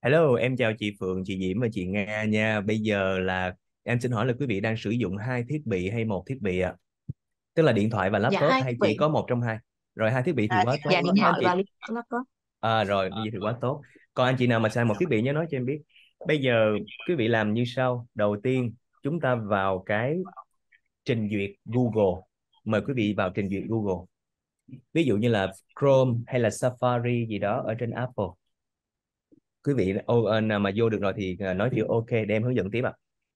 Hello, em chào chị Phượng, chị Diễm và chị Nga nha. Bây giờ là em xin hỏi là quý vị đang sử dụng hai thiết bị hay một thiết bị ạ? Tức là điện thoại và Dạ laptop hai hay thiết chỉ bị. có một trong hai? Rồi hai thiết bị thì Hai quá thiết tốt. Dạ bị. điện Anh thoại chị và laptop. à, rồi như vậy thì quá tốt. Còn anh chị nào mà xài một thiết bị nhớ nói cho em biết. Bây giờ quý vị làm như sau. Đầu tiên chúng ta vào cái trình duyệt Google. Mời quý vị vào trình duyệt Google. Ví dụ như là Chrome hay là Safari gì đó ở trên Apple. Quý vị ô, nào mà vô được rồi thì nói chữ OK để em hướng dẫn tiếp ạ.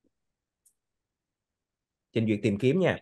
Trình duyệt tìm kiếm nha.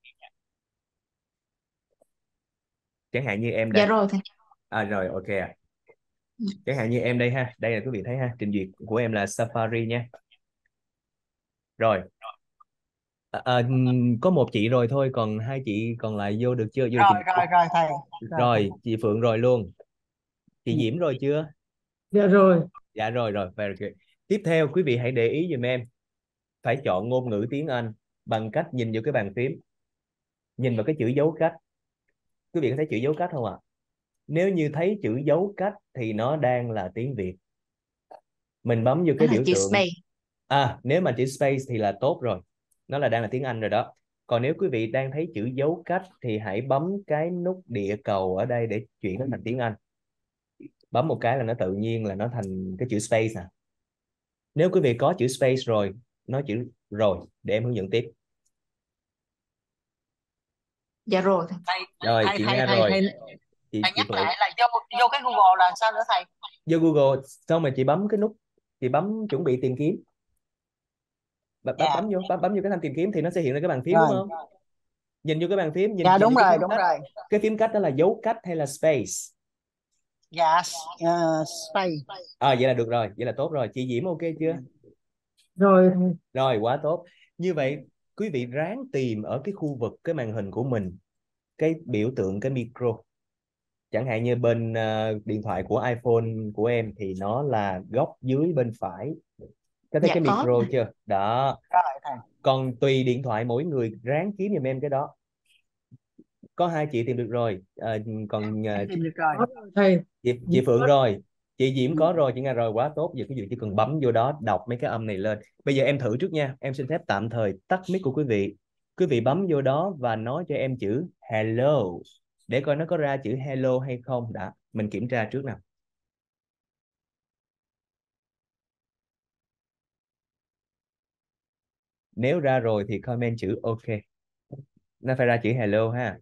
Chẳng hạn như em đây. Dạ rồi thầy. À rồi OK à. Chẳng hạn như em đây ha. Đây là quý vị thấy ha. Trình duyệt của em là Safari nha. Rồi. À, à, có một chị rồi thôi. Còn hai chị còn lại vô được chưa? Vô được Rồi trình... rồi rồi thầy. Rồi, Rồi chị Phượng rồi luôn. Chị Diễm rồi chưa? Dạ rồi. Dạ rồi rồi. Very good. Tiếp theo quý vị hãy để ý giùm em. Phải chọn ngôn ngữ tiếng Anh bằng cách nhìn vô cái bàn phím. Nhìn vào cái chữ dấu cách. Quý vị có thấy chữ dấu cách không ạ? À? Nếu như thấy chữ dấu cách thì nó đang là tiếng Việt. Mình bấm vô cái Đó là biểu chữ tượng. space. À, nếu mà chữ space thì là tốt rồi. Nó là đang là tiếng Anh rồi đó. Còn nếu quý vị đang thấy chữ dấu cách thì hãy bấm cái nút địa cầu ở đây để chuyển nó thành tiếng Anh. Bấm một cái là nó tự nhiên là nó thành cái chữ space nè. Nếu quý vị có chữ space rồi, nói chữ rồi để em hướng dẫn tiếp. Dạ rồi thầy. thầy Rồi, thầy chị thầy nghe thầy, rồi. thầy, Chị, thầy chị nhắc Phượng. lại là vô vô cái Google là sao nữa thầy? Vô Google xong rồi chị bấm cái nút, chị bấm chuẩn bị tìm kiếm. Bấm, Dạ. bấm vô, bấm, bấm vô cái thanh tìm kiếm thì nó sẽ hiện ra cái bàn phím Rồi. đúng không? Nhìn vô cái bàn phím, nhìn, Dạ nhìn đúng vô cái rồi, phím đúng cách. rồi. Cái phím cách đó là dấu cách hay là space? Dạ uh, space. À vậy là được rồi, vậy là tốt rồi. Chị Diễm OK chưa? Rồi. Rồi quá tốt. Như vậy quý vị ráng tìm ở cái khu vực cái màn hình của mình cái biểu tượng cái micro. Chẳng hạn như bên uh, điện thoại của iPhone của em thì nó là góc dưới bên phải. Có thấy Dạ cái có. micro chưa? Đó. Rồi thầy. Còn tùy điện thoại mỗi người ráng kiếm giùm em cái đó. Có hai chị tìm được rồi. À, còn Em uh, tìm được rồi. Thầy. chị, chị Phượng rồi, chị Diễm có rồi, chị Nga rồi, quá tốt. Giờ quý vị chỉ cần bấm vô đó đọc mấy cái âm này lên. Bây giờ em thử trước nha. Em xin phép tạm thời tắt mic của quý vị. Quý vị bấm vô đó và nói cho em chữ hello để coi nó có ra chữ hello hay không. Đã, mình kiểm tra trước nào. Nếu ra rồi thì comment chữ OK. Nó phải ra chữ hello ha.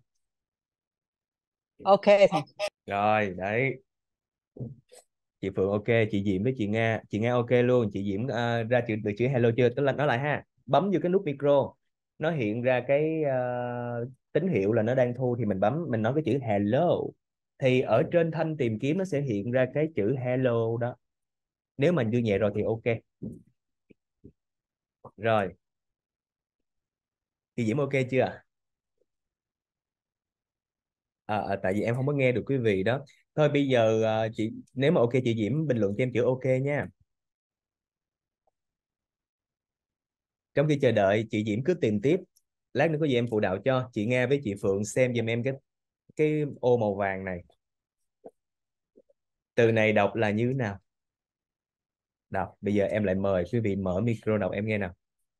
OK thầy. Rồi, đấy. Chị Phượng OK, chị Diễm với chị Nga. Chị Nga OK luôn. Chị Diễm uh, ra chữ được chữ hello chưa? Tức là nói lại ha. Bấm vô cái nút micro. Nó hiện ra cái uh, tín hiệu là nó đang thu thì mình bấm, mình nói cái chữ hello. Thì ở trên thanh tìm kiếm nó sẽ hiện ra cái chữ hello đó. Nếu mình đưa nhẹ rồi thì OK. Rồi. Chị Diễm OK chưa? À, à, tại vì em không có nghe được quý vị đó. Thôi bây giờ uh, chị nếu mà OK chị Diễm bình luận cho em chữ OK nha. Trong khi chờ đợi chị Diễm cứ tìm tiếp. Lát nữa có gì em phụ đạo cho chị Nga với chị Phượng xem giùm em cái cái ô màu vàng này. Từ này đọc là như thế nào? Đọc. Bây giờ em lại mời quý vị mở micro đọc em nghe nào.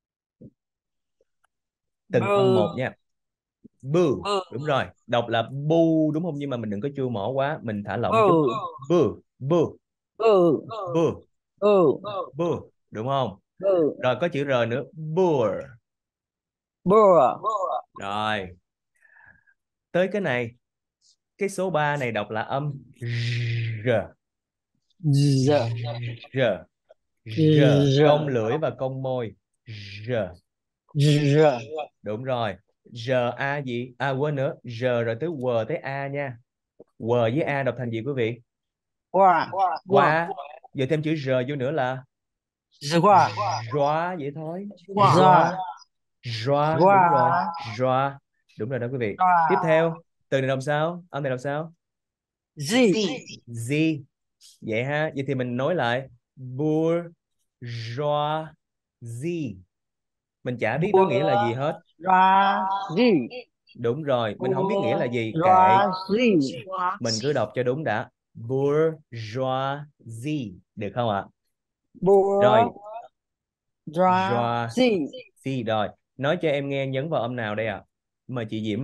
Từng Bư. âm một nha. Bư. Bư. Đúng rồi. Đọc là bu đúng không? Nhưng mà mình đừng có chua mỏ quá. Mình thả lỏng Bư. chút. Bư. Bư. Bư. Bư. Bư. Bư. Đúng không? Bư. Rồi có chữ R nữa. Bur. Bur. Rồi. Tới cái này. Cái số ba này đọc là âm R. R. R. R. Cong lưỡi và cong môi. R. R. Đúng rồi. R A gì? À quên nữa. R rồi tới W tới A nha. W với A đọc thành gì quý vị? Qua. Qua. Giờ thêm chữ R vô nữa là Qua. Roa vậy thôi. Roa. Roa. Đúng rồi. Roa. Đúng rồi đó quý vị. Tiếp theo. Từ này đọc sao? Âm này đọc sao? Z. Z. Vậy ha. Vậy thì mình nói lại. Bourgeoisie. Mình chả biết đó nghĩa là gì hết. Bourgeoisie. Đúng rồi. Mình không biết nghĩa là gì. Kệ. Bourgeoisie. Mình cứ đọc cho đúng đã. Bourgeoisie. Được không ạ? Rồi, Bourgeoisie. Gì rồi. Nói cho em nghe nhấn vào âm nào đây ạ? Mời chị Diễm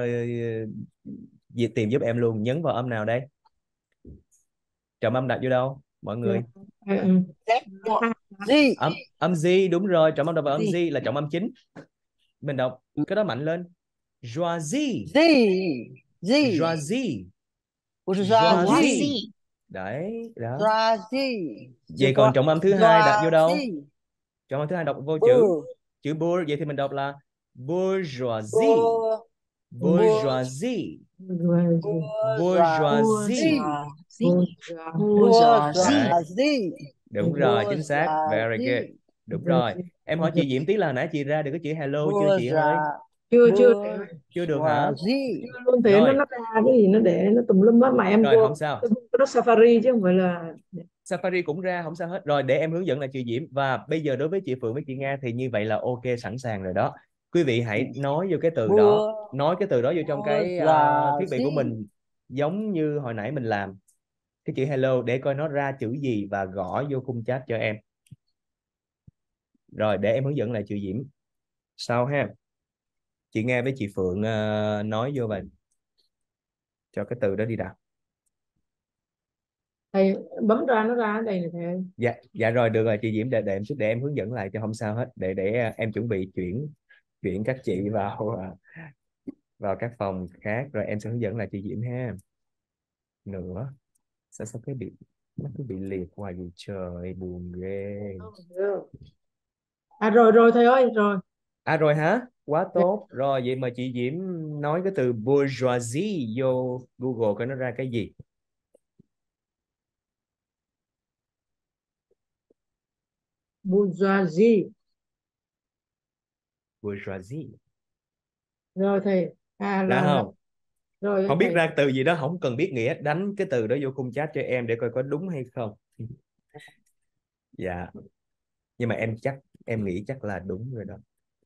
uh, tìm giúp em luôn. Nhấn vào âm nào đây? Trọng âm đặt vô đâu mọi người? Ừ, ừ. Gì. Âm âm G, đúng rồi. Trọng âm đặt vào âm Gì. G là trọng âm chính. Mình đọc cái đó mạnh lên. Joasie. Gì. Gì. Joasie. Bourgeoisie. Đấy, đó. Bourgeoisie. Vậy còn trọng âm thứ hai đặt vô đâu? Bourgeoisie. Trọng âm thứ hai đọc vô chữ Bour. chữ bour, vậy thì mình đọc là bourgeoisie. Bour. Bourgeoisie. Bourgeoisie. Bourgeoisie. Bourgeoisie. Bourgeoisie. Đúng rồi, chính xác. Very good. Đúng rồi. Em hỏi chị Diễm tí là nãy chị ra được cái chữ hello chưa chị ơi? Chưa chưa Chưa được hả? Bourgeoisie. chưa luôn thế. Rồi. nó nó ra cái gì nó để nó tùm lum á mà em Rồi vô không sao. nó Safari chứ không phải là Safari cũng ra, không sao hết. Rồi để em hướng dẫn lại chị Diễm. Và bây giờ đối với chị Phượng với chị Nga thì như vậy là ok, sẵn sàng rồi đó. Quý vị hãy nói vô cái từ đó, nói cái từ đó vô trong cái uh, thiết bị của mình, giống như hồi nãy mình làm cái chữ hello, để coi nó ra chữ gì và gõ vô khung chat cho em. Rồi để em hướng dẫn lại chị Diễm sau ha. Chị Nga với chị Phượng uh, nói vô và cho cái từ đó đi nào. thầy bấm ra nó ra ở đây này thầy. Dạ, dạ rồi, được rồi chị Diễm, để, để em chút để em hướng dẫn lại cho không sao hết, để để em chuẩn bị chuyển chuyển các chị vào vào các phòng khác rồi em sẽ hướng dẫn lại chị Diễm ha. Nữa sao sao cái bị nó cứ bị liệt hoài vậy trời, buồn ghê. À rồi rồi thầy ơi, rồi. À rồi hả? Quá tốt. Rồi vậy mà chị Diễm nói cái từ bourgeoisie vô Google coi nó ra cái gì. Bourgeoisie. Bourgeoisie. Rồi thầy. À Ra là, là... không? Rồi Không biết thầy. ra từ gì đó, không cần biết nghĩa, đánh cái từ đó vô khung chat cho em để coi có đúng hay không. Dạ. Nhưng mà em chắc, em nghĩ chắc là đúng rồi đó.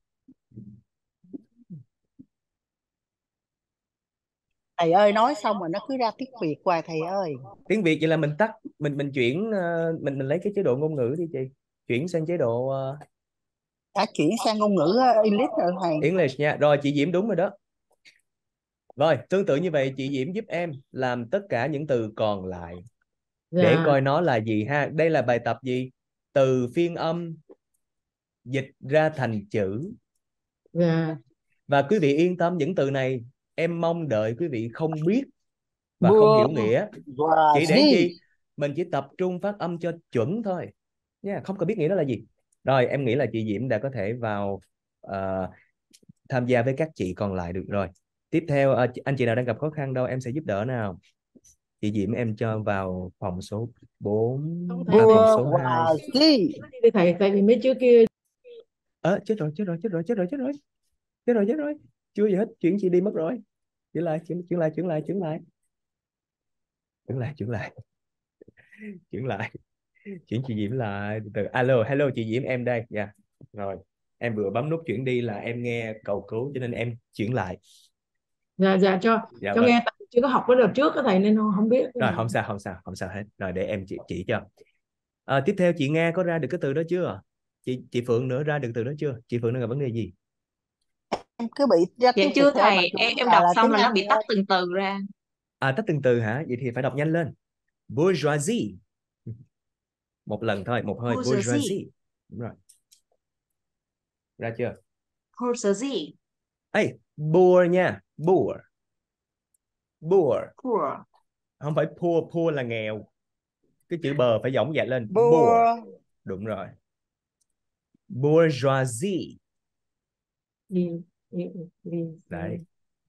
Thầy ơi, nói xong rồi nó cứ ra tiếng Việt hoài thầy ơi. Tiếng Việt vậy là mình tắt, mình mình chuyển uh, mình mình lấy cái chế độ ngôn ngữ đi chị. Chuyển sang chế độ uh, Đã chuyển sang ngôn ngữ uh, English rồi thầy. English nha. Rồi chị Diễm đúng rồi đó. Rồi, tương tự như vậy chị Diễm giúp em làm tất cả những từ còn lại. Dạ. Để coi nó là gì ha. Đây là bài tập gì? Từ phiên âm dịch ra thành chữ. Dạ. Và quý vị yên tâm, những từ này em mong đợi quý vị không biết và không hiểu nghĩa. Chỉ để chi? Mình chỉ tập trung phát âm cho chuẩn thôi nha, không cần biết nghĩa đó là gì. Rồi em nghĩ là chị Diễm đã có thể vào uh, tham gia với các chị còn lại được rồi. Tiếp theo uh, anh chị nào đang gặp khó khăn đâu em sẽ giúp đỡ nào. Chị Diễm em cho vào phòng số bốn, à, phòng số hai. Đi thầy, tại vì mấy trước kia. Ơ à, chết rồi chết rồi chết rồi chết rồi chết rồi chết rồi chết rồi chưa gì hết, chuyển chị đi mất rồi. Chuyển lại chuyển, chuyển lại chuyển lại chuyển lại chuyển lại chuyển lại chuyển lại chuyển chị Diễm lại từ alo hello chị Diễm em đây nha. Yeah. Rồi em vừa bấm nút chuyển đi là em nghe cầu cứu cho nên em chuyển lại. Dạ dạ cho dạ, cho vâng. nghe, chưa có học cái đợt trước đó thầy nên không, không biết. Rồi không sao không sao không sao hết. Rồi để em chỉ, chỉ cho. À, tiếp theo chị Nga có ra được cái từ đó chưa? Chị chị Phượng nữa ra được từ đó chưa? Chị Phượng đang gặp vấn đề gì? Em cứ bị ra Dạ tiếng chưa Việt thầy, em em đọc xong là nó bị tắt từng từ ra. À tách từng từ hả? Vậy thì phải đọc nhanh lên. Bourgeoisie. Một lần thôi, một hơi. Bourgeoisie. Bourgeoisie. Đúng rồi. Ra chưa? Bourgeoisie. Ê, bour nha. Bour. Bour. Poor. Không phải poor, poor là nghèo. Cái chữ bờ phải dõng dạc lên. Bour. Bour. Đúng rồi. Bourgeoisie. Đấy.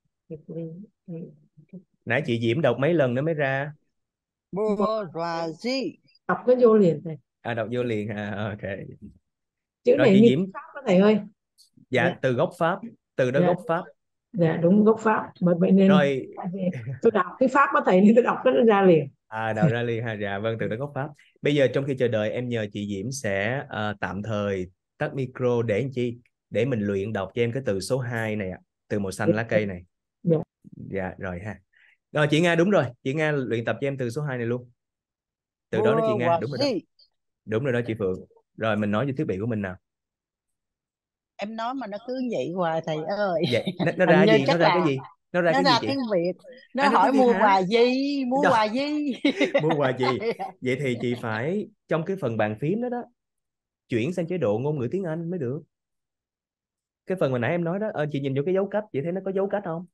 Nãy chị Diễm đọc mấy lần nó mới ra. Bourgeoisie. Đọc cái vô liền thầy. À đọc vô liền à, ok. Chữ Rồi này chị như Diễm. Pháp đó thầy ơi. Dạ, dạ, từ gốc Pháp. Từ đó dạ. gốc Pháp. Dạ đúng, gốc Pháp. Bởi vậy nên Rồi tôi đọc cái Pháp đó thầy nên tôi đọc cái nó ra liền. À đọc ra liền ha. Dạ vâng, từ đó gốc Pháp. Bây giờ trong khi chờ đợi em nhờ chị Diễm sẽ uh, tạm thời tắt micro để làm chi? Để mình luyện đọc cho em cái từ số hai này ạ. Từ màu xanh lá cây này. Dạ. Dạ rồi ha. Rồi chị Nga đúng rồi. Chị Nga luyện tập cho em từ số hai này luôn. Từ đó đó chị Nga, đúng rồi đó. Đúng rồi đó chị Phượng. Rồi mình nói về thiết bị của mình nào. Em nói mà nó cứ vậy hoài thầy ơi. Vậy nó, nó Hình ra như gì? Nó chắc ra cái là gì? Nó ra nó cái gì ra chị? tiếng Việt. Nó À, nó hỏi tiếng Việt mua hả? quà gì, mua Trời. quà gì. Mua quà gì? Vậy thì chị phải trong cái phần bàn phím đó đó chuyển sang chế độ ngôn ngữ tiếng Anh mới được. Cái phần mà nãy em nói đó, ờ, chị nhìn vô cái dấu cách, chị thấy nó có dấu cách không?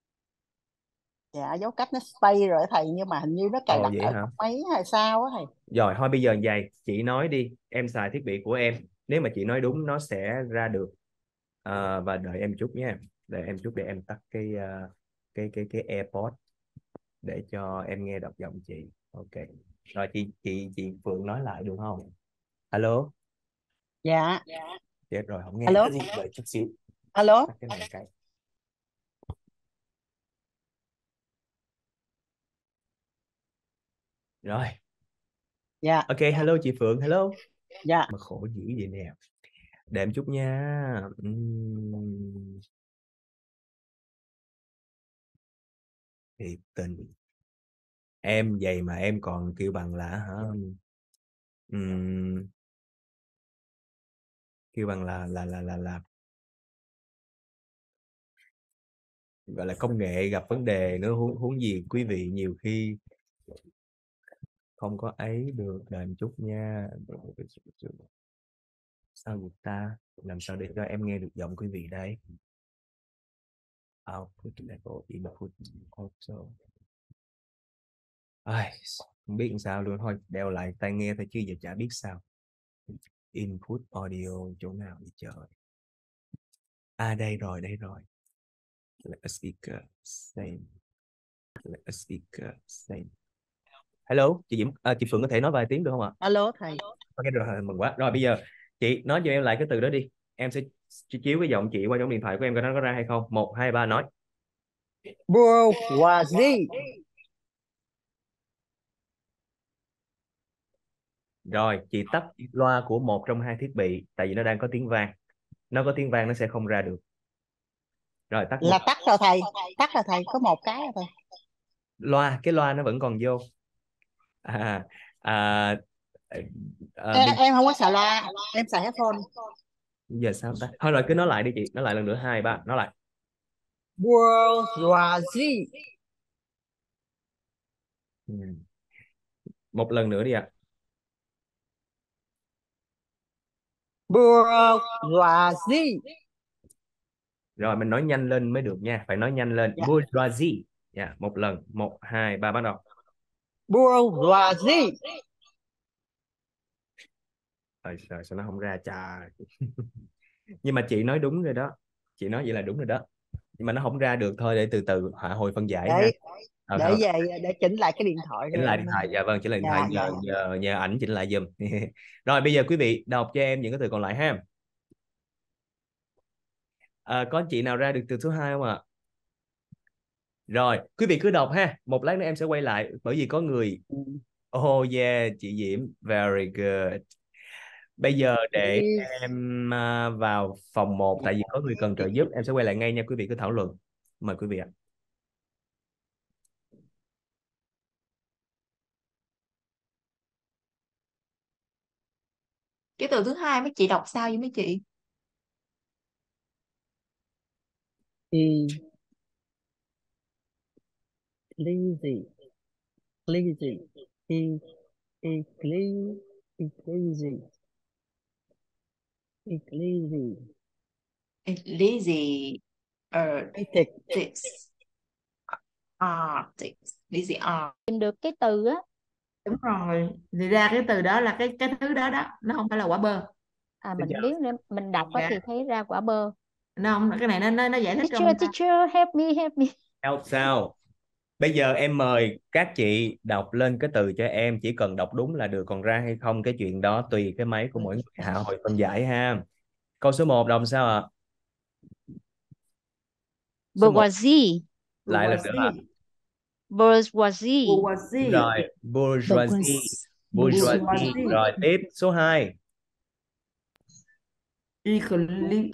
Dạ dấu cách nó stay rồi thầy, nhưng mà hình như nó cài Ồ đặt vậy ở hả? góc máy hay sao á thầy. Rồi thôi bây giờ vậy, chị nói đi, em xài thiết bị của em. Nếu mà chị nói đúng nó sẽ ra được. À, và đợi em chút nhé. Đợi em chút để em tắt cái uh, cái cái cái AirPod để cho em nghe đọc giọng chị. Ok. Rồi chị chị chị Phượng nói lại được không? Alo. Dạ. Chết rồi không nghe. Alo. Đợi chút xíu. Alo. Tắt cái này cái. Rồi. Dạ. Ok, hello chị Phượng, hello. Dạ. Mà khổ dữ vậy nè. Để em chút nha. Uhm. Thiệt tình. Em vậy mà em còn kêu bằng là hả? Uhm. Kêu bằng là là là là là gọi là công nghệ gặp vấn đề nữa, huống huống gì quý vị nhiều khi không có ấy được. Đợi một chút nha. Sao vậy ta? Làm sao để cho em nghe được giọng quý vị đây? Output level input auto. Ai, không biết làm sao luôn, thôi đeo lại tai nghe thôi chứ giờ chả biết sao. Input audio chỗ nào đi trời. À đây rồi, đây rồi. Let a speaker same. Let a speaker same. Hello, chị Diễm, à, chị Phượng có thể nói vài tiếng được không ạ? Alo thầy. Ok rồi, mừng quá. Rồi bây giờ chị nói cho em lại cái từ đó đi. Em sẽ chiếu cái giọng chị qua trong điện thoại của em coi nó có ra hay không. Một, hai, ba nói. Bourgeoisie. Rồi, chị tắt loa của một trong hai thiết bị tại vì nó đang có tiếng vang. Nó có tiếng vang nó sẽ không ra được. Rồi tắt Là một. tắt rồi thầy. Tắt rồi thầy, có một cái rồi thầy. Loa, cái loa nó vẫn còn vô. À, à, à, Em, bây em không có xài loa, em xài headphone. giờ sao ta? Thôi rồi cứ nói lại đi chị, nói lại lần nữa, hai ba, nói lại. Bourgeoisie. Ừ. Một lần nữa đi ạ. Bourgeoisie. Rồi mình nói nhanh lên mới được nha, phải nói nhanh lên. Dạ. Bourgeoisie. Dạ, một lần, một, hai, ba, bắt đầu. Bourgeoisie. Rồi, rồi sao nó không ra trời. Nhưng mà chị nói đúng rồi đó, chị nói vậy là đúng rồi đó, nhưng mà nó không ra được thôi, để từ từ hạ hồi phân giải ha. Để Ờ, để thôi, về để chỉnh lại cái điện thoại chỉnh rồi lại em. điện thoại. Dạ vâng, chỉnh lại điện thoại. Dạ dạ Nhờ, dạ. nhờ, nhờ ảnh chỉnh lại giùm. Rồi bây giờ quý vị đọc cho em những cái từ còn lại ha. À, có chị nào ra được từ số hai không ạ? Rồi quý vị cứ đọc ha, một lát nữa em sẽ quay lại bởi vì có người. Oh yeah, chị Diễm, very good. Bây giờ để em uh, vào phòng một tại vì có người cần trợ giúp, em sẽ quay lại ngay nha, quý vị cứ thảo luận. Mời quý vị ạ. Cái từ thứ hai mấy chị đọc sao vậy mấy chị? E Ecclesi. Ecclesi. E Ecclesi. Ecclesi. Ecclesi. Lizzy Arctics. Arctics. Lizzy Arctics. Tìm được cái từ á. Đúng rồi, thì ra cái từ đó là cái cái thứ đó đó, nó không phải là quả bơ. À mình nếu mình đọc á Dạ. thì thấy ra quả bơ. Nó không, cái này nó nó, nó giải thích Teacher, trong teacher, help me, help me. Help sao? Bây giờ em mời các chị đọc lên cái từ cho em, chỉ cần đọc đúng là được, còn ra hay không cái chuyện đó tùy cái máy của mỗi người hạ hồi phân giải ha. Câu số một đọc sao ạ? Số một. Bourgeoisie. Lại lần nữa ạ. Bourgeoisie. bourgeoisie. Rồi, bourgeoisie. Bourgeoisie. Bourgeoisie. Rồi tiếp số hai. Ecclesi-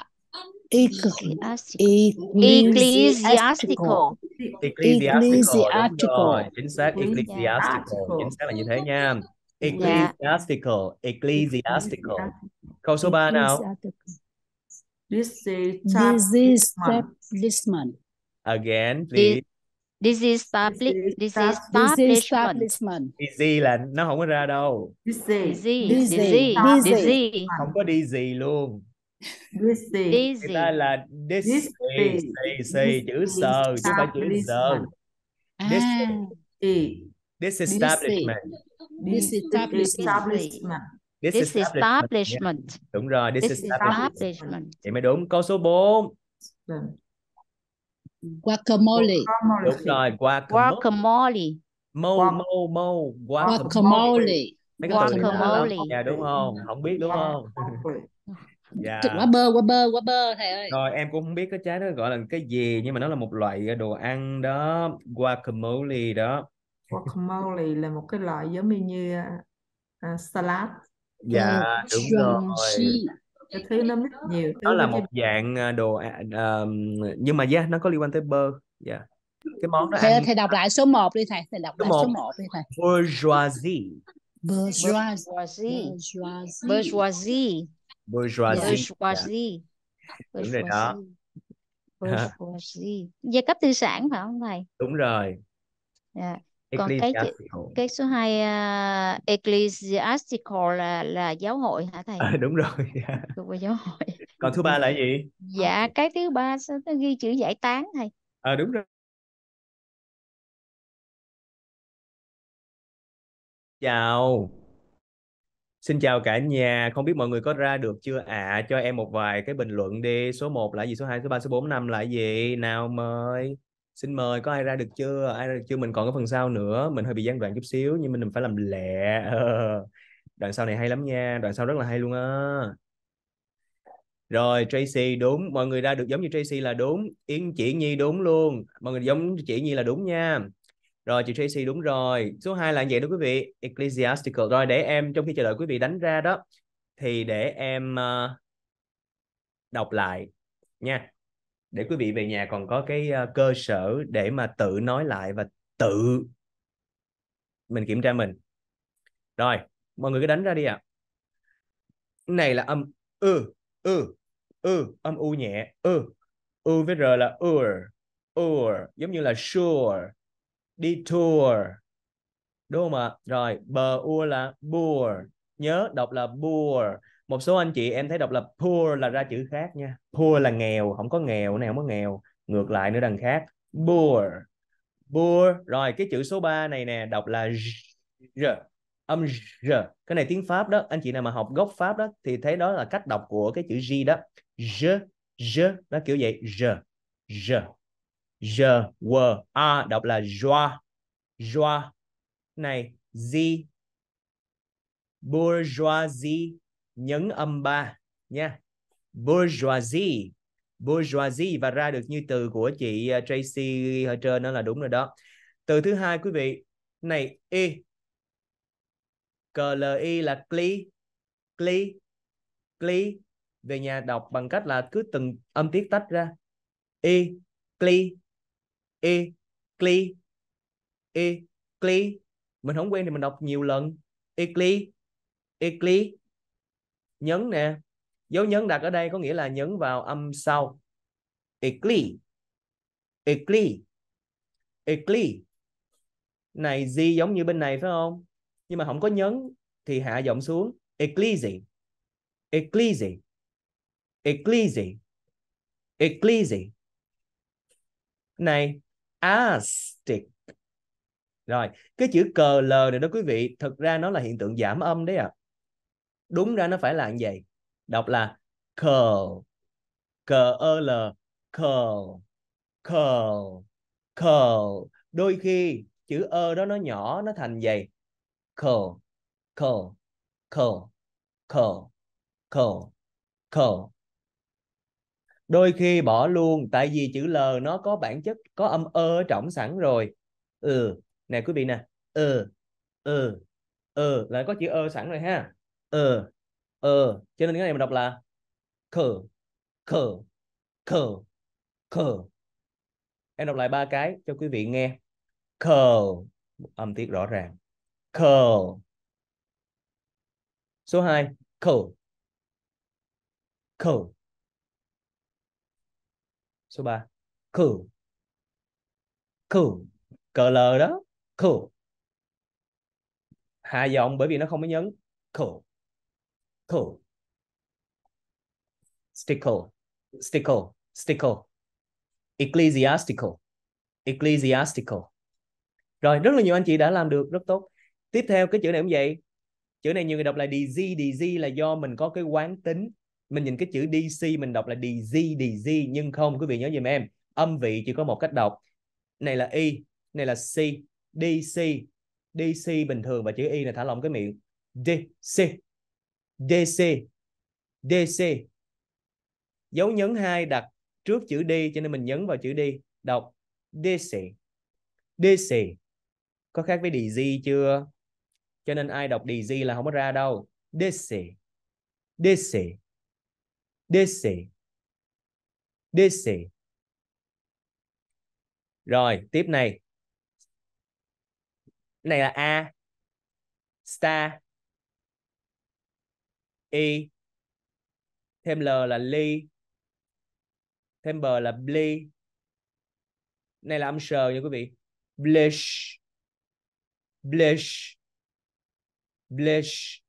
Ecclesiastical. Ecclesiastical. Đúng rồi, Ecclesiastical. chính xác, ecclesiastical, chính xác là như thế nha. Ecclesiastical. Ecclesiastical. Câu số ba nào. This is This is establishment. establishment. Again, please. This is public. This is This is establishment. establishment. Easy là nó không có ra đâu. This is. Dizzy, Dizzy, dizzy, dizzy. dizzy, Không có đi gì luôn. This is. Người ta dizzy. là this This is, is. is, is, chữ This sờ chứ không phải chữ giờ. establishment. This À, Is. This This establishment. This This establishment. establishment. This This establishment. establishment. Đúng rồi, this This establishment. establishment. Vậy mới đúng. Câu số bốn. Guacamole. Đúng rồi, guacamole. Guacamole. Mâu, Guac- mâu, mâu. Guacamole. Guacamole. Mấy cái từ này lạ lắm. Guacamole. Dạ đúng không? Không biết đúng không? Dạ. Quả bơ, quả bơ, quả bơ thầy ơi. Rồi em cũng không biết cái trái đó gọi là cái gì, nhưng mà nó là một loại đồ ăn đó. Guacamole đó. Guacamole là một cái loại giống như như à, salad. Dạ đúng rồi. Guacamole. Cái thứ nó mix nhiều Nó thứ là với một dạng à, đồ ăn, à, nhưng mà yeah, nó có liên quan tới bơ. Dạ. Cái món đó Thầy ơi, ăn thầy đọc lại số một đi thầy. Thầy đọc số lại một. số một đi thầy. bourgeoisie. Bourgeois. Bourgeoisie. Bourgeoisie. Bourgeoisie. Bourgeoisie. Dạ. Bourgeoisie. Đúng rồi đó. Bourgeoisie. Bourgeoisie. Giai cấp tư sản phải không thầy? Đúng rồi. Dạ. Còn cái chữ- Ecclesiastical. cái số hai uh, ecclesiastical là là giáo hội hả thầy? À, đúng rồi. Thuộc về giáo hội. Còn thứ ba là cái gì? Dạ, cái thứ ba sao nó ghi chữ giải tán thầy? À, đúng rồi. Chào. Xin chào cả nhà. Không biết mọi người có ra được chưa ạ? À, cho em một vài cái bình luận đi. Số một là gì? Số hai, số ba, số bốn, năm là gì? Nào mời. Xin mời, có ai ra được chưa? Ai ra được chưa? Mình còn có phần sau nữa. Mình hơi bị gián đoạn chút xíu, nhưng mình phải làm lẹ. Đoạn sau này hay lắm nha. Đoạn sau rất là hay luôn á. Rồi, Tracy đúng. Mọi người ra được giống như Tracy là đúng. Yến Chỉ Nhi đúng luôn. Mọi người giống Chỉ Nhi là đúng nha. Rồi, chị Tracy đúng rồi. Số hai là vậy đó quý vị. Ecclesiastical. Rồi, để em, trong khi chờ đợi quý vị đánh ra đó, thì để em uh, đọc lại nha. Để quý vị về nhà còn có cái uh, cơ sở để mà tự nói lại và tự mình kiểm tra mình. Rồi, mọi người cứ đánh ra đi ạ. À. Này là âm ư, ư, ư, âm u nhẹ, ư. U với R là ur, ur, giống như là sure, detour. Đúng không ạ? Rồi, bờ ua là boor. Nhớ đọc là boor. Một số anh chị em thấy đọc là poor là ra chữ khác nha. Poor là nghèo, không có nghèo này, không có nghèo. Ngược lại nữa đằng khác. Boor. Boor. Rồi, cái chữ số ba này nè, đọc là r. Âm r. Cái này tiếng Pháp đó. Anh chị nào mà học gốc Pháp đó thì thấy đó là cách đọc của cái chữ G đó. J, j, nó kiểu vậy. R, r. R, w, a đọc là joie. Joie. Này, Z, bourgeoisie, nhấn âm ba nha. Bourgeoisie, bourgeoisie, và ra được như từ của chị Tracy ở trên đó là đúng rồi đó. Từ thứ hai quý vị, này y, cli là cli, cli, cli. Về nhà đọc bằng cách là cứ từng âm tiết tách ra. Y, cli, y, cli, y, cli. Mình không quen thì mình đọc nhiều lần. Ecli, ecli. Nhấn nè. Dấu nhấn đặt ở đây có nghĩa là nhấn vào âm sau. Ecli, ecli, ecli. Này gì giống như bên này phải không? Nhưng mà không có nhấn thì hạ giọng xuống. Ecclesi, ecclesi, ecclesi, ecclesi. Này astic. Rồi, cái chữ cờ L này đó quý vị, thực ra nó là hiện tượng giảm âm đấy ạ. À. Đúng ra nó phải là như vậy. Đọc là curl, C-E-L, curl, curl, curl. Đôi khi chữ ơ đó nó nhỏ, nó thành vậy. Curl, curl, curl, curl, curl, curl. Đôi khi bỏ luôn, tại vì chữ L nó có bản chất, có âm ơ ở trỏng sẵn rồi. Ừ. Nè quý vị nè, ừ, ừ, ừ, là có chữ ơ sẵn rồi ha. Ừ, ừ, cho nên cái này mình đọc là curl, curl, curl, curl. Em đọc lại ba cái cho quý vị nghe. Curl, âm tiết rõ ràng. Curl, Số hai, cool. Cool. Số ba, cool. Cool. Cờ lờ đó. Cool. Hạ giọng bởi vì nó không có nhấn. Cool. Cool. Stickle. Stickle. Stickle. Ecclesiastical. Ecclesiastical. Rồi, rất là nhiều anh chị đã làm được rất tốt. Tiếp theo cái chữ này cũng vậy. Chữ này nhiều người đọc là dz. Dz là do mình có cái quán tính. Mình nhìn cái chữ dc mình đọc là dz, dz. Nhưng không, quý vị nhớ giùm em, âm vị chỉ có một cách đọc. Này là y, này là c. dc. dc bình thường và chữ y là thả lỏng cái miệng. dc. dc. dc. Dấu nhấn hai đặt trước chữ D cho nên mình nhấn vào chữ D. Đọc dc. dc. Có khác với dz chưa? Cho nên ai đọc dz là không có ra đâu. dc. dc. dc. dc. Rồi, tiếp này. Này là A. Star. Y. Thêm L là ly. Thêm B là bli. Này là âm sờ nha quý vị. Blish. Blish. Blish.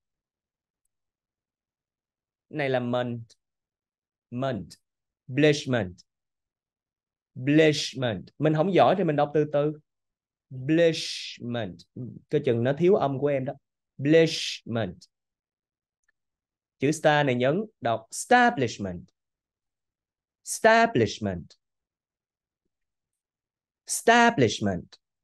Này là month. Month. Blishment. Blishment. Mình không giỏi thì mình đọc từ từ. Blishment. Cái chừng nó thiếu âm của em đó. Blishment. Chữ star này nhấn đọc establishment. Establishment. Establishment.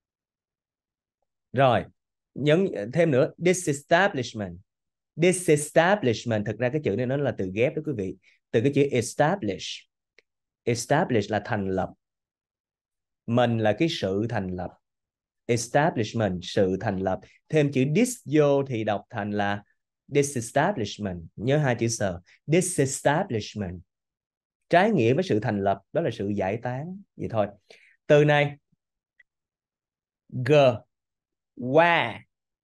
Rồi, nhấn thêm nữa. Disestablishment. Disestablishment. Thực ra cái chữ này nó là từ ghép đó quý vị. Từ cái chữ establish. Establish là thành lập. Mình là cái sự thành lập. Establishment, sự thành lập. Thêm chữ dis vô thì đọc thành là disestablishment. Nhớ hai chữ sờ. Disestablishment. Trái nghĩa với sự thành lập, đó là sự giải tán. Vậy thôi. Từ này. G. Qua.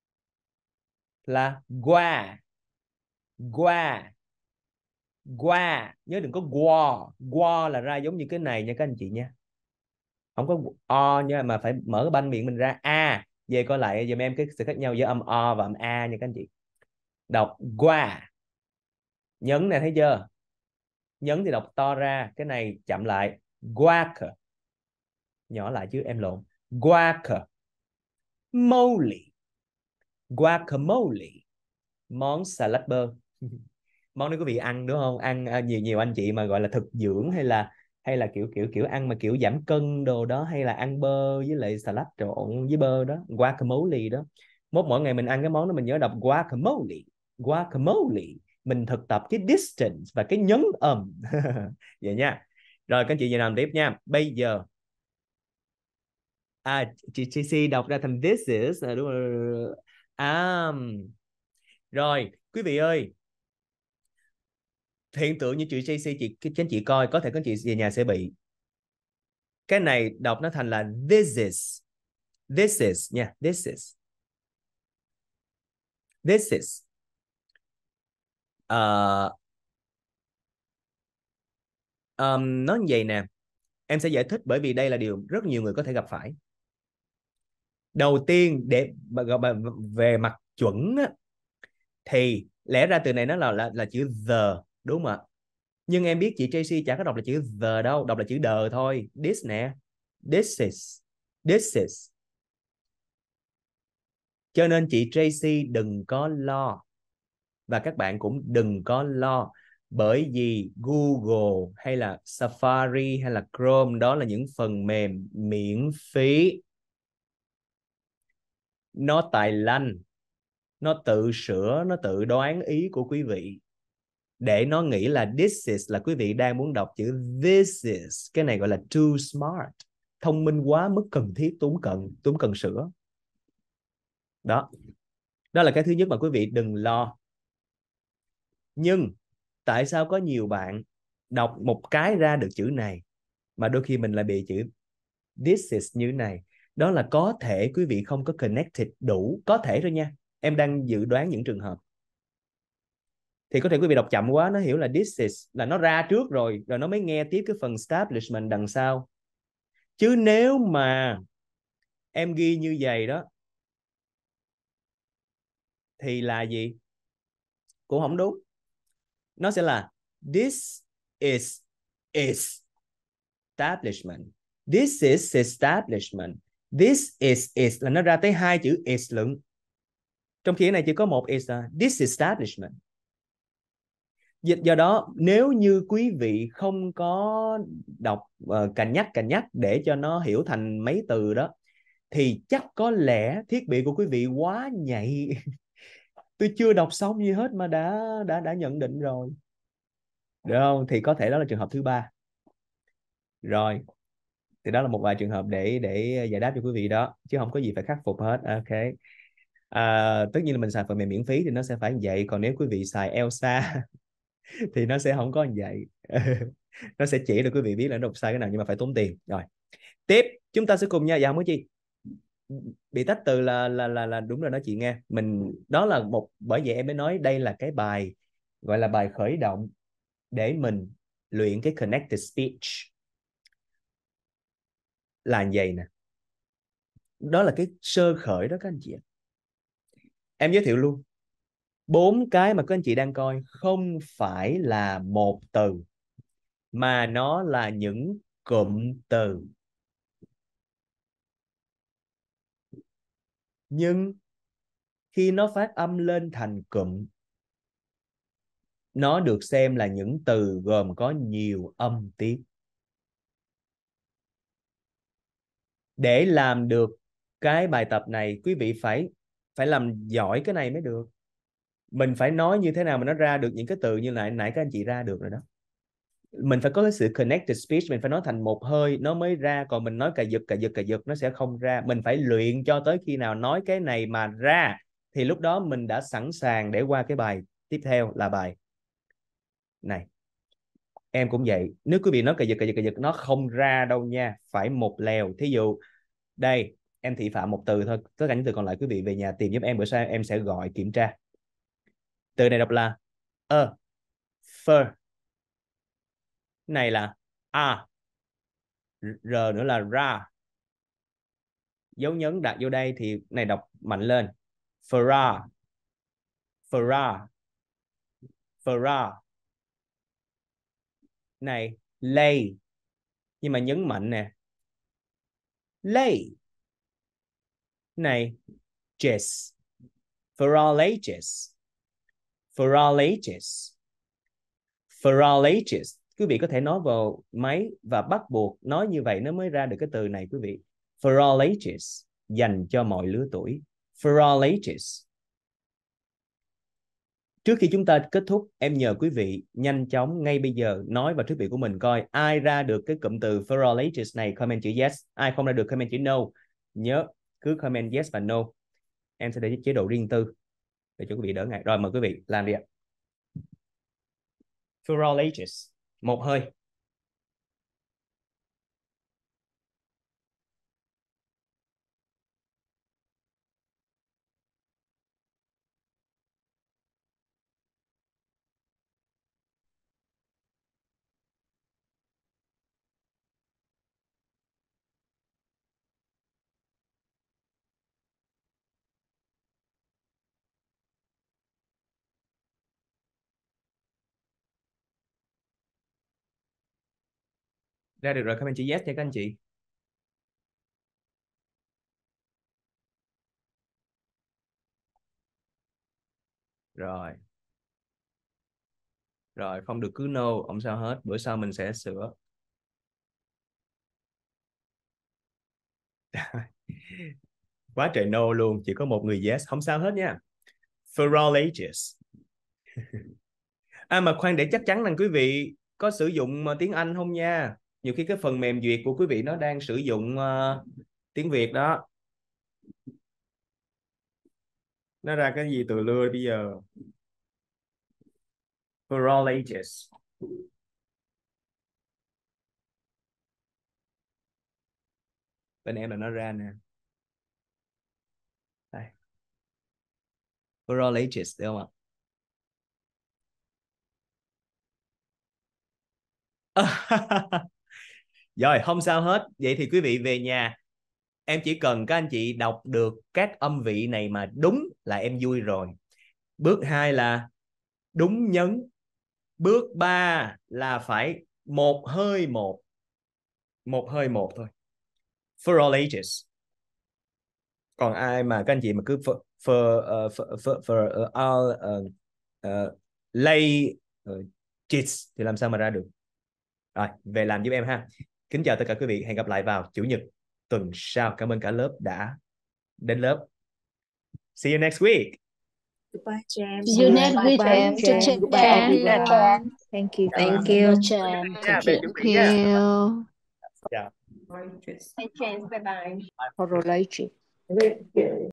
Là qua. Qua. Qua. Nhớ đừng có qua. Qua là ra giống như cái này nha các anh chị nha. Không có o nha, mà phải mở cái banh miệng mình ra. A. Về coi lại dùm em cái sự khác nhau giữa âm o và âm a nha các anh chị. Đọc qua. Nhấn này thấy chưa? Nhấn thì đọc to ra. Cái này chậm lại. Guac. Nhỏ lại chứ em lộn. Guac. Mole. Guacamole. Món salad bơ. Món này quý vị ăn đúng không? Ăn à, nhiều nhiều anh chị mà gọi là thực dưỡng hay là hay là kiểu kiểu kiểu ăn mà kiểu giảm cân đồ đó, hay là ăn bơ với lại salad trộn với bơ đó, guacamole đó. Mốt mỗi ngày mình ăn cái món đó mình nhớ đọc guacamole. Guacamole. Mình thực tập cái distance và cái nhấn âm. Vậy nha. Rồi các anh chị về làm tiếp nha. Bây giờ à chị chị si đọc ra thành this is đúng rồi. À, rồi quý vị ơi, hiện tượng như chữ gi xê chị các anh chị coi, có thể các anh chị về nhà sẽ bị cái này đọc nó thành là this is. This is nha. This is. This is. Uh, um, nó như vậy nè. Em sẽ giải thích bởi vì đây là điều rất nhiều người có thể gặp phải. Đầu tiên để về mặt chuẩn á, thì lẽ ra từ này nó là là, là chữ the đúng không ạ? Nhưng em biết chị Tracy chả có đọc là chữ the đâu, đọc là chữ the thôi. This nè. This is. This is. Cho nên chị Tracy đừng có lo. Và các bạn cũng đừng có lo. Bởi vì Google hay là Safari hay là Chrome đó là những phần mềm miễn phí. Nó tài lanh. Nó tự sửa, nó tự đoán ý của quý vị. Để nó nghĩ là this is là quý vị đang muốn đọc chữ this is. Cái này gọi là too smart. Thông minh quá mức cần thiết, tôi không cần, tôi không cần sửa. Đó. Đó là cái thứ nhất mà quý vị đừng lo. Nhưng tại sao có nhiều bạn đọc một cái ra được chữ này mà đôi khi mình lại bị chữ this is như thế này? Đó là có thể quý vị không có connected đủ. Có thể thôi nha. Em đang dự đoán những trường hợp. Thì có thể quý vị đọc chậm quá, nó hiểu là this is là nó ra trước rồi, rồi nó mới nghe tiếp cái phần establishment đằng sau. Chứ nếu mà em ghi như vậy đó thì là gì? Cũng không đúng. Nó sẽ là this is is establishment. This is establishment. This is is là nó ra tới hai chữ is lận. Trong khi cái này chỉ có một is là this establishment. Do đó nếu như quý vị không có đọc uh, cành nhắc cành nhắc để cho nó hiểu thành mấy từ đó, thì chắc có lẽ thiết bị của quý vị quá nhạy. Tôi chưa đọc xong gì hết mà đã đã đã nhận định rồi, được không? Thì có thể đó là trường hợp thứ ba. Rồi thì đó là một vài trường hợp để để giải đáp cho quý vị đó, chứ không có gì phải khắc phục hết. Ok. À, tất nhiên là mình xài phần mềm miễn phí thì nó sẽ phải như vậy, còn nếu quý vị xài Elsa thì nó sẽ không có như vậy. Nó sẽ chỉ được quý vị biết là nó đọc sai cái nào, nhưng mà phải tốn tiền. Rồi tiếp chúng ta sẽ cùng nhau. Dạ không có chi, bị tách từ là là là là đúng rồi đó chị nghe. Mình đó là một, bởi vậy em mới nói đây là cái bài gọi là bài khởi động để mình luyện cái connected speech. Là như vậy nè, đó là cái sơ khởi đó các anh chị. Em giới thiệu luôn, bốn cái mà các anh chị đang coi không phải là một từ, mà nó là những cụm từ. Nhưng khi nó phát âm lên thành cụm, nó được xem là những từ gồm có nhiều âm tiết. Để làm được cái bài tập này, quý vị phải phải làm giỏi cái này mới được. Mình phải nói như thế nào mà nó ra được những cái từ như nãy nãy các anh chị ra được rồi đó. Mình phải có cái sự connected speech, mình phải nói thành một hơi nó mới ra. Còn mình nói cà giật cà giật cà giật nó sẽ không ra. Mình phải luyện cho tới khi nào nói cái này mà ra, thì lúc đó mình đã sẵn sàng để qua cái bài tiếp theo là bài này. Em cũng vậy, nếu quý vị nói cà giật cà giật cà giật nó không ra đâu nha, phải một lèo. Thí dụ đây em thị phạm một từ thôi, tất cả những từ còn lại quý vị về nhà tìm giúp em, bữa sau em sẽ gọi kiểm tra. Từ này đọc là a, fur. Này là a, r nữa là ra. Dấu nhấn đặt vô đây thì này đọc mạnh lên, fura, fura, fura. Này lay, nhưng mà nhấn mạnh nè, lay. Này jess, feralages, feralages, feralages. Quý vị có thể nói vào máy và bắt buộc nói như vậy nó mới ra được cái từ này quý vị. Feralages dành cho mọi lứa tuổi. Feralages. Trước khi chúng ta kết thúc, em nhờ quý vị nhanh chóng ngay bây giờ nói vào thiết bị của mình coi ai ra được cái cụm từ feralages này comment chữ yes, ai không ra được comment chữ no. Nhớ cứ comment yes và no. Em sẽ để chế độ riêng tư để cho quý vị đỡ ngại. Rồi mời quý vị làm đi ạ. Feralages, một hơi. Ra được rồi comment chữ yes cho các anh chị. Rồi. Rồi không được cứ no, không sao hết, bữa sau mình sẽ sửa. Quá trời no luôn, chỉ có một người yes, không sao hết nha. Feralages. À mà khoan, để chắc chắn rằng quý vị có sử dụng tiếng Anh không nha. Nhiều khi cái phần mềm duyệt của quý vị nó đang sử dụng uh, tiếng Việt đó. Nó ra cái gì từ lưa bây giờ. Feralages. Bên em là nó ra nè. Đây. Feralages, được không ạ? Rồi, không sao hết. Vậy thì quý vị về nhà, em chỉ cần các anh chị đọc được các âm vị này mà đúng là em vui rồi. Bước hai là đúng nhấn. Bước ba là phải một hơi một. Một hơi một thôi. For all ages. Còn ai mà các anh chị mà cứ for, for, uh, for, for, for uh, all uh, uh, lay uh, kids thì làm sao mà ra được. Rồi, về làm giúp em ha. Kính chào tất cả quý vị. Hẹn gặp lại vào Chủ nhật tuần sau. Cảm ơn cả lớp đã đến lớp. See you next week. Goodbye, Jam. See you next week. Goodbye, Chúc Jam. Jam. Goodbye, everyone. Thank you. Thank for- you, Jam. Thank you. Thank you. Yeah. Correlation.